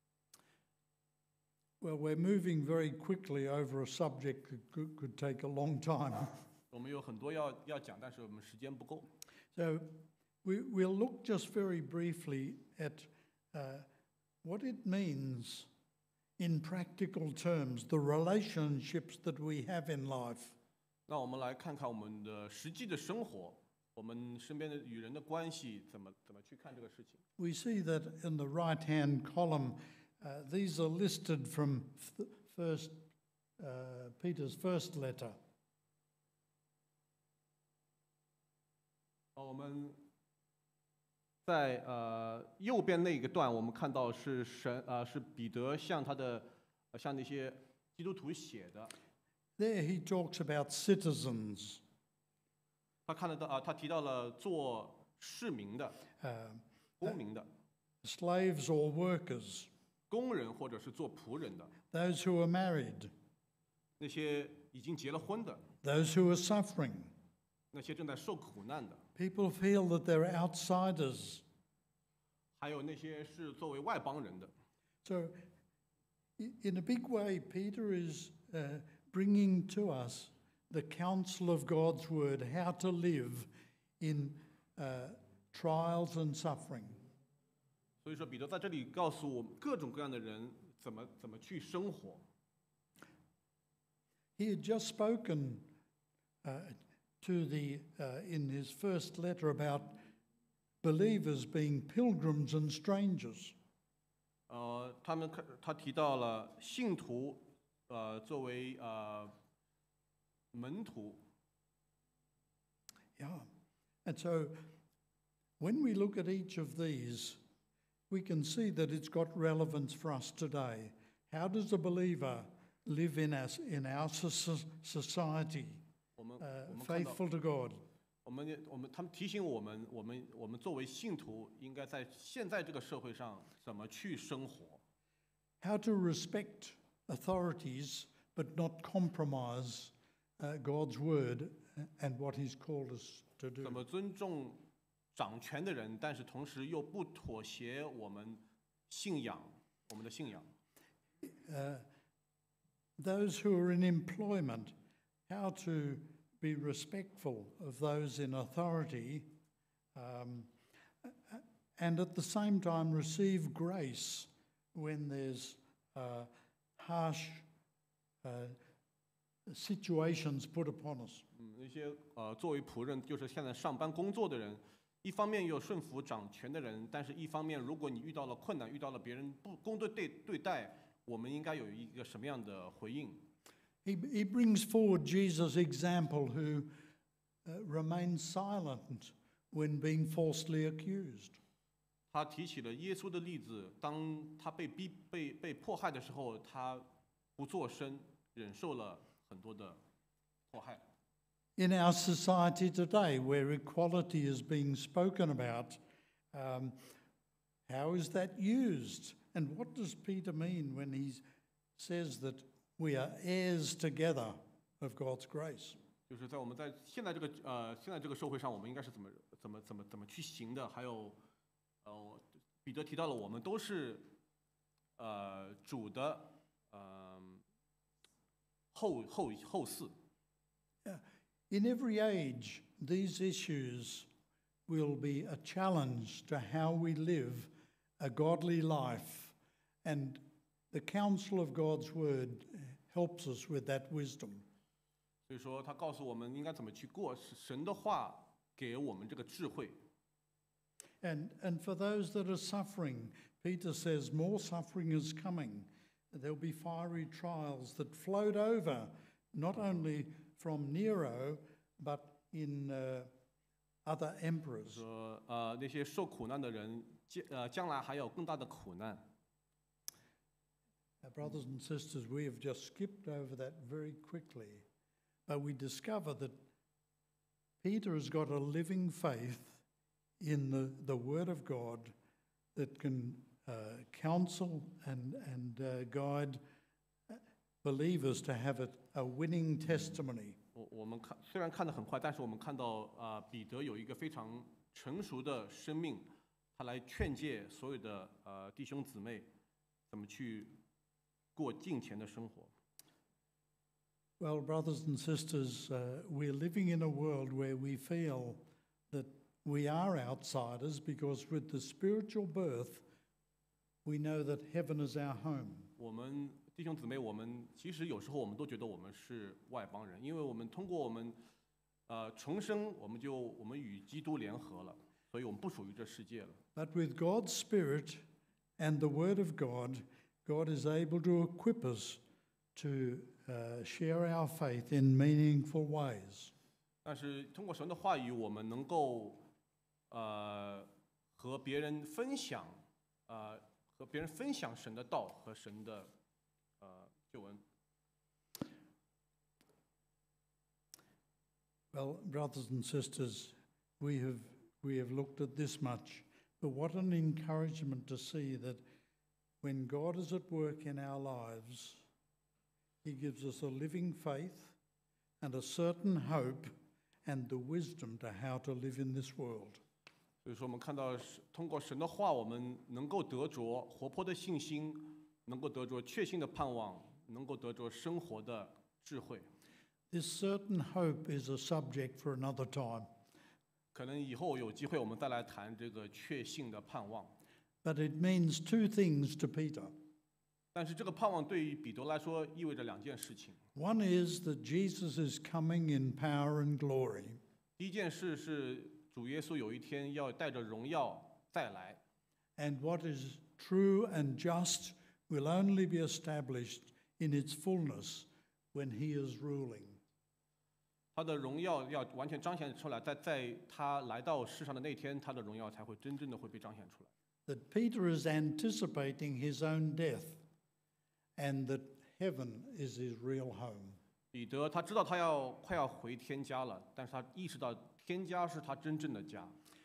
Well, we're moving very quickly over a subject that could take a long time. 我们有很多要讲，但是我们时间不够。 So we'll look just very briefly at what it means in practical terms, the relationships that we have in life. 那我们来看看我们的实际的生活，我们身边的与人的关系怎么去看这个事情。 We see that in the right-hand column, these are listed from Peter's first letter. 我们在右边那个段，我们看到是是彼得向那些基督徒写的。 There he talks about citizens. 他提到了做市民的、公民的、 slaves or workers, 工人或者是做仆人的， those who are married, 那些已经结了婚的， those who are suffering. 那些正在受苦难的， People feel that they're outsiders. 还有那些是作为外邦人的。 So, in a big way, Peter is bringing to us the counsel of God's word, how to live in trials and suffering. 所以说，彼得在这里告诉我们各种各样的人怎么去生活。 He had just spoken in his first letter about believers being pilgrims and strangers. 他提到了信徒，作为门徒。 Yeah, and so when we look at each of these, we can see that it's got relevance for us today. How does a believer live in our society, 我们 faithful to God? 他们提醒我们作为信徒，应该在现在这个社会上怎么去生活。 How to respect authorities but not compromise God's word and what He's called us to do. 怎么尊重掌权的人，但是同时又不妥协我们的信仰。 Those who are in employment, how to be respectful of those in authority, and at the same time receive grace when there's harsh situations put upon us. 那些作为仆人，就是现在上班工作的人，一方面又顺服掌权的人，但是一方面，如果你遇到了困难，遇到了别人不公对待，我们应该有一个什么样的回应？ He brings forward Jesus' example, who remained silent when being falsely accused. 他提起了耶稣的例子，当他被迫害的时候，他不作声，忍受了很多的迫害。 In our society today, where equality is being spoken about, how is that used? And what does Peter mean when he says that we are heirs together of God's grace? 就是在我们在现在这个社会上，我们应该是怎么去行的？还有，彼得提到了，我们都是主的后嗣。 In every age, these issues will be a challenge to how we live a godly life, and the counsel of God's word helps us with that wisdom. 所以说，他告诉我们应该怎么去过，神的话给我们这个智慧。 And for those that are suffering, Peter says more suffering is coming. There'll be fiery trials that flowed over, not only from Nero, but in other emperors. 说那些受苦难的人，将来还有更大的苦难。 Brothers and sisters, we have just skipped over that very quickly, but we discover that Peter has got a living faith in the Word of God that can counsel and guide believers to have a winning testimony. 我们虽然看得很快，但是我们看到彼得有一个非常成熟的生命，他来劝诫所有的弟兄姊妹怎么去过敬虔的生活。 Well, brothers and sisters, we're living in a world where we feel that we are outsiders because with the spiritual birth, we know that heaven is our home. 我们弟兄姊妹，我们其实有时候我们都觉得我们是外邦人，因为我们通过我们重生，我们与基督联合了，所以我们不属于这世界了。 But with God's Spirit and the Word of God, God is able to equip us to share our faith in meaningful ways. 但是通过神的话语，我们能够和别人分享神的道和神的救恩。 Well, brothers and sisters, we have looked at this much, but what an encouragement to see that when God is at work in our lives, He gives us a living faith and a certain hope and the wisdom to how to live in this world. 所以说，我们看到通过神的话，我们能够得着活泼的信心，能够得着确信的盼望，能够得着生活的智慧。 This certain hope is a subject for another time. 可能以后有机会，我们再来谈这个确信的盼望。 But it means two things to Peter. 但是这个盼望对于彼得来说意味着两件事情。 One is that Jesus is coming in power and glory. 第一件事是主耶稣有一天要带着荣耀再来。 And what is true and just will only be established in its fullness when He is ruling. 他的荣耀要完全彰显出来，在他来到世上的那天，他的荣耀才会真正的会被彰显出来。 That Peter is anticipating his own death, and that heaven is his real home. 彼得他知道他快要回天家了，但是他意识到天家是他真正的家。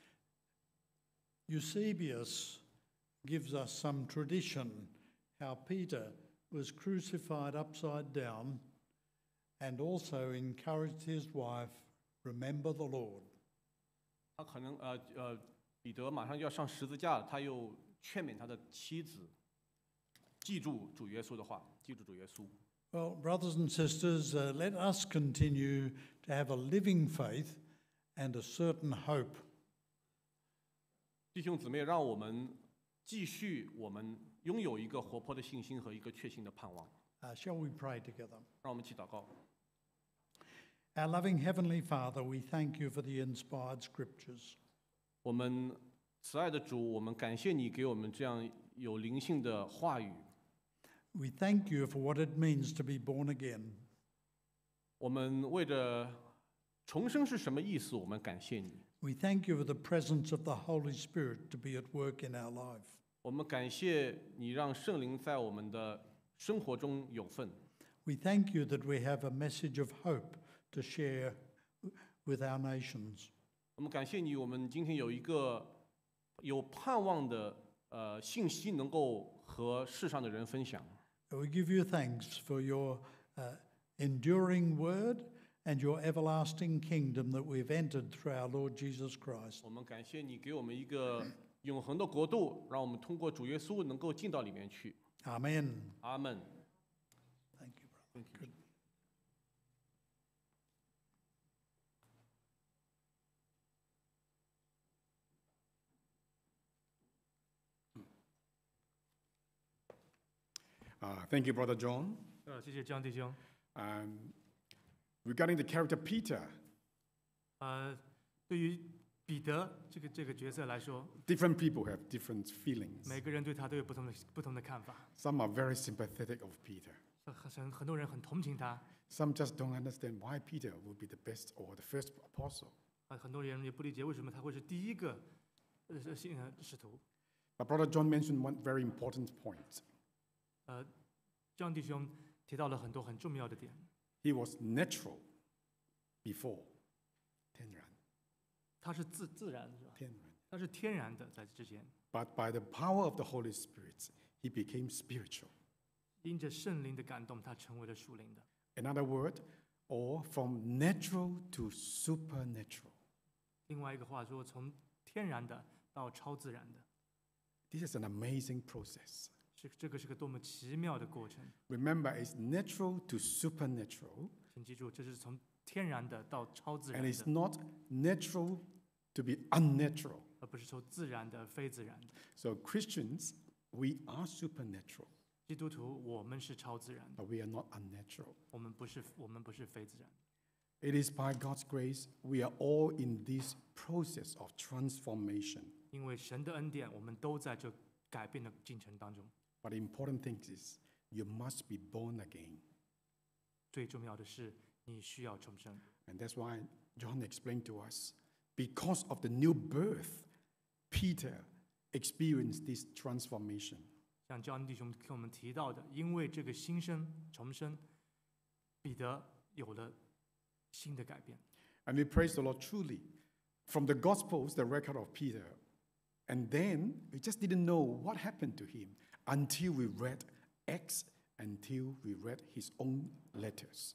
Eusebius gives us some tradition how Peter was crucified upside down and also encouraged his wife, remember the Lord. 他可能彼得马上就要上十字架了，他又劝勉他的妻子记住主耶稣的话，记住主耶稣。 Well, brothers and sisters, let us continue to have a living faith and a certain hope. 弟兄姊妹，让我们继续，我们拥有一个活泼的信心和一个确信的盼望。 Shall we pray together? 让我们一起祷告。 Our loving Heavenly Father, we thank you for the inspired scriptures. 我们慈爱的主，我们感谢你给我们这样有灵性的话语。 We thank you for what it means to be born again. 我们为着重生是什么意思，我们感谢你。 We thank you for the presence of the Holy Spirit to be at work in our life. 我们感谢你让圣灵在我们的生活中有份。 We thank you that we have a message of hope to share with our nations. 我们感谢你，我们今天有一个有盼望的信息，能够和世上的人分享。 We give you thanks for your enduring word and your everlasting kingdom that we've entered through our Lord Jesus Christ. 我们感谢你给我们一个永恒的国度，让我们通过主耶稣能够进到里面去。 Amen. 阿门。 Thank you, brother. Good. Thank you, Brother John. 谢谢江弟兄。 Regarding the character Peter, 对于彼得这个角色来说， different people have different feelings. 每个人对他都有不同的看法。 Some are very sympathetic of Peter. 很多人很同情他， Some just don't understand why Peter will be the best or the first apostle. 很多人也不理解为什么他会是第一个使徒。 But Brother John mentioned one very important point. 张弟兄提到了很多很重要的点， He was natural before. 天然， 他是自然的，是吧？ 天然。 他是天然的，在之前， But by the power of the Holy Spirit, he became spiritual. 因着圣灵的感动，他成为了属灵的。 Another word, or from natural to supernatural. 另外一个话说，从天然的到超自然的， This is an amazing process. 这个是个多么奇妙的过程。 Remember, it's natural to supernatural, 请记住，这是从天然的到超自然 and it's 的， not natural to be unnatural. 而不是从自然的非自然的。 So Christians, we are supernatural, 基督徒，我们是超自然的， but we are not unnatural. 我们不是非自然的。 It is by God's grace we are all in this process of transformation. 因为神的恩典，我们都在这改变的进程当中。 But the important thing is you must be born again. 最重要的是，你需要重生。 And that's why John explained to us, because of the new birth, Peter experienced this transformation. 像教恩弟兄跟我们提到的，因为这个新生重生，彼得有了新的改变。 And we praise the Lord truly. From the Gospels, the record of Peter, and then we just didn't know what happened to him until we read Acts, until we read his own letters.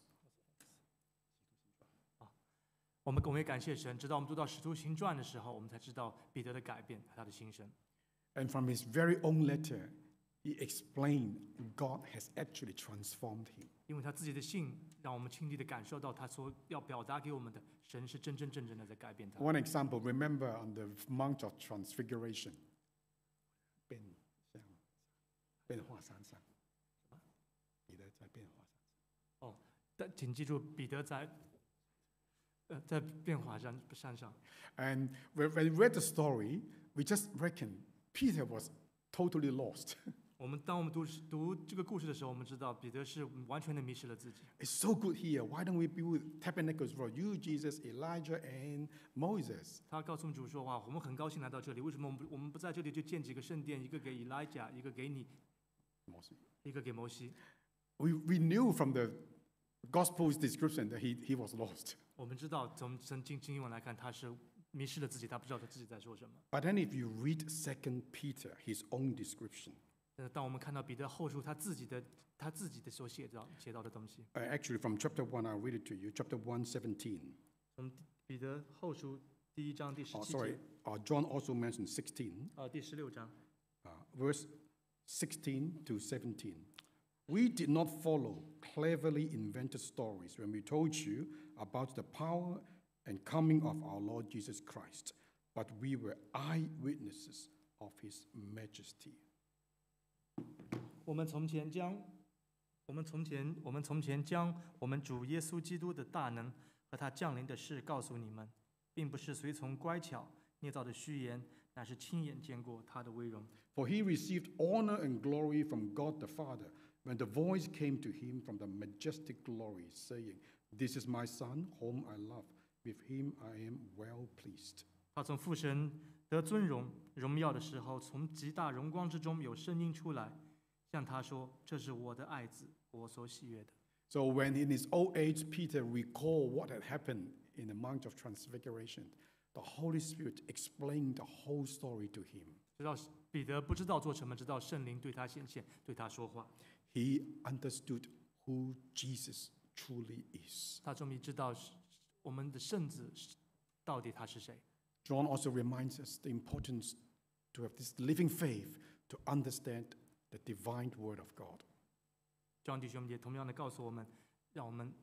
我们也感谢神，直到我们读到《使徒行传》的时候，我们才知道彼得的改变和他的新生。 And from his very own letter, he explained God has actually transformed him. 因为他自己的信，让我们亲历的感受到他所要表达给我们的，神是真正的在改变他。 One example, remember on the Mount of Transfiguration. 变化山上，彼得在变化山。 但请记住，彼得在变化山上。 And when we read the story, we just reckon Peter was totally lost. 当我们读这个故事的时候，我们知道彼得是完全的迷失了自己。 It's so good here. Why don't we build tabernacles for you, Jesus, Elijah, and Moses? 他告诉我们主说：“哇，我们很高兴来到这里，为什么我们不在这里就建几个圣殿，一个给以利亚，一个给你，一个给摩西？” We knew from the Gospel's description that he was lost. 我们知道从经文来看，他是迷失了自己，他不知道他自己在说什么。 But then if you read 2 Peter, his own description, 当我们看到彼得后书他自己的所写到的东西， actually from chapter 1, I'll read it to you, chapter 1:17. 从彼得后书1章第17 Sorry, 节， John also mentioned 16, 第16章， verse 16 to 17. We did not follow cleverly invented stories when we told you about the power and coming of our Lord Jesus Christ, but we were eyewitnesses of his majesty. 我们从前将我们主耶稣基督的大能和他降临的事告诉你们，并不是随从乖巧捏造的虚言，乃是亲眼见过他的威荣。 For he received honor and glory from God the Father when the voice came to him from the majestic glory, saying, This is my Son, whom I love. With him I am well pleased. 他从父神得尊荣耀的时候，从极大荣光之中有声音出来，向他说：“这是我的爱子，我所喜悦的。” So when in his old age Peter recalled what had happened in the Mount of Transfiguration, the Holy Spirit explained the whole story to him. 直到彼得不知道做什么，直到圣灵对他显现，对他说话， He understood who Jesus truly is. 他终于知道我们的圣子到底他是谁。 John also reminds us the importance to have this living faith to understand the divine word of God. 这样弟兄也同样的告诉我们，让我们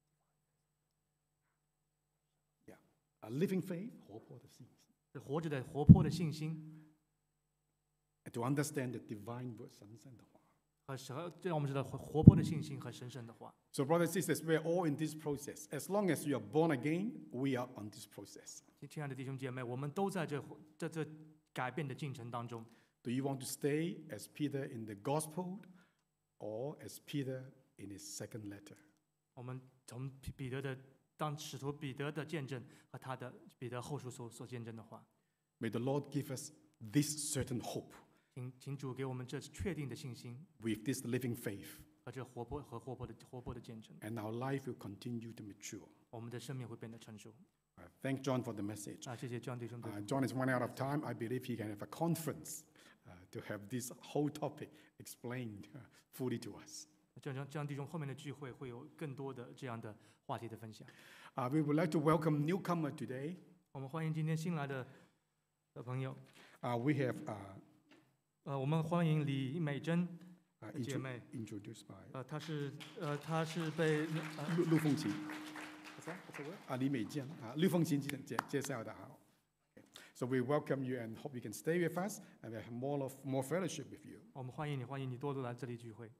A living faith, 活泼的信心， 活着的活泼的信心， and to understand the divine word, 神圣的话。 这让我们知道活泼的信心和神圣的话。 So, brothers and sisters, we are all in this process. As long as you are born again, we are on this process. 亲爱的弟兄姐妹，我们都在这改变的进程当中。 Do you want to stay as Peter in the gospel or as Peter in his second letter? 我们从当使徒彼得的见证和他的彼得后书所见证的话， May the Lord give us this certain hope 请主给我们这确定的信心 with this living faith, 和这活泼的见证， and our life will continue to mature. 我们的生命会变得成熟。 Thank John for the message. 谢谢 John 弟兄的。 John is running out of time. I believe he can have a conference to have this whole topic explained fully to us. 这样弟兄后面的聚会会有更多的这样的话题的分享。 We would like to welcome newcomer today. 我们欢迎今天新来的朋友。 We have 我们欢迎李美珍姐妹。 introduced by 她是被陆凤琴。李美健陆凤琴介绍的。So we welcome you and hope you can stay with us and we have more fellowship with you. 我们欢迎你多来这里聚会。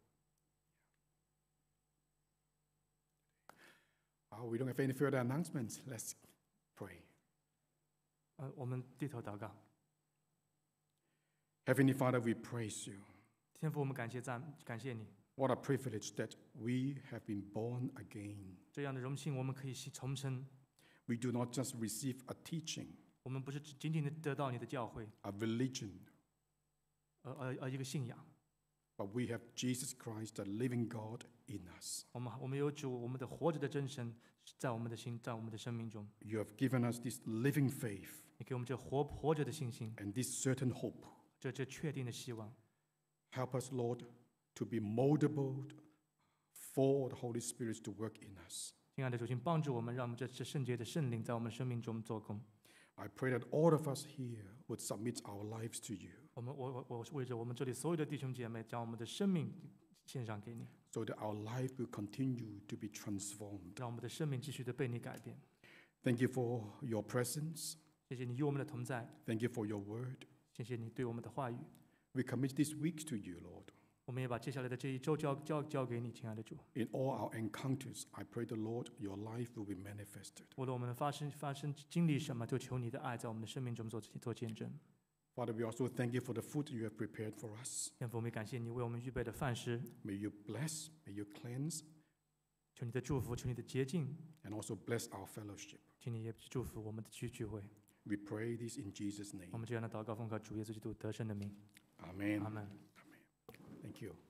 We don't have any further announcements. Let's pray. 我们低头祷告。 Heavenly Father, we praise you. 天父，我们感谢你。 What a privilege that we have been born again. 这样的荣幸，我们可以重生。 We do not just receive a teaching, 我们不是仅仅的得到你的教诲， a religion, 而一个信仰。 but we have Jesus Christ, the living God, in us. 我们有主，我们的活着的真神在我们的生命中。 You have given us this living faith 你给我们这活着的信心， and this certain hope. 这确定的希望。 Help us, Lord, to be moldable for the Holy Spirit to work in us. 亲爱的主，请帮助我们，让我们这圣洁的圣灵在我们生命中做工。 I pray that all of us here would submit our lives to you, 我为着我们这里所有的弟兄姐妹，将我们的生命献上给你， so that our life will continue to be transformed. 让我们的生命继续的被你改变。 Thank you for your presence. 谢谢你与我们的同在， Thank you for your word. 谢谢你对我们的话语。 We commit this week to you, Lord. 我们也把接下来的这一周交给你，亲爱的主。 In all our encounters, I pray the Lord, your life will be manifested. 无论我们发生经历什么，就求你的爱在我们的生命中做见证。 Father, we also thank you for the food you have prepared for us. 天父，我们感谢你为我们预备的饭食， May you bless, may you cleanse, 求你的祝福，求你的洁净， and also bless our fellowship. 请你也祝福我们的聚会。 We pray this in Jesus' 我 name. 们这样的祷告奉靠主耶稣基督得胜的名， Amen. 阿门。 Thank you.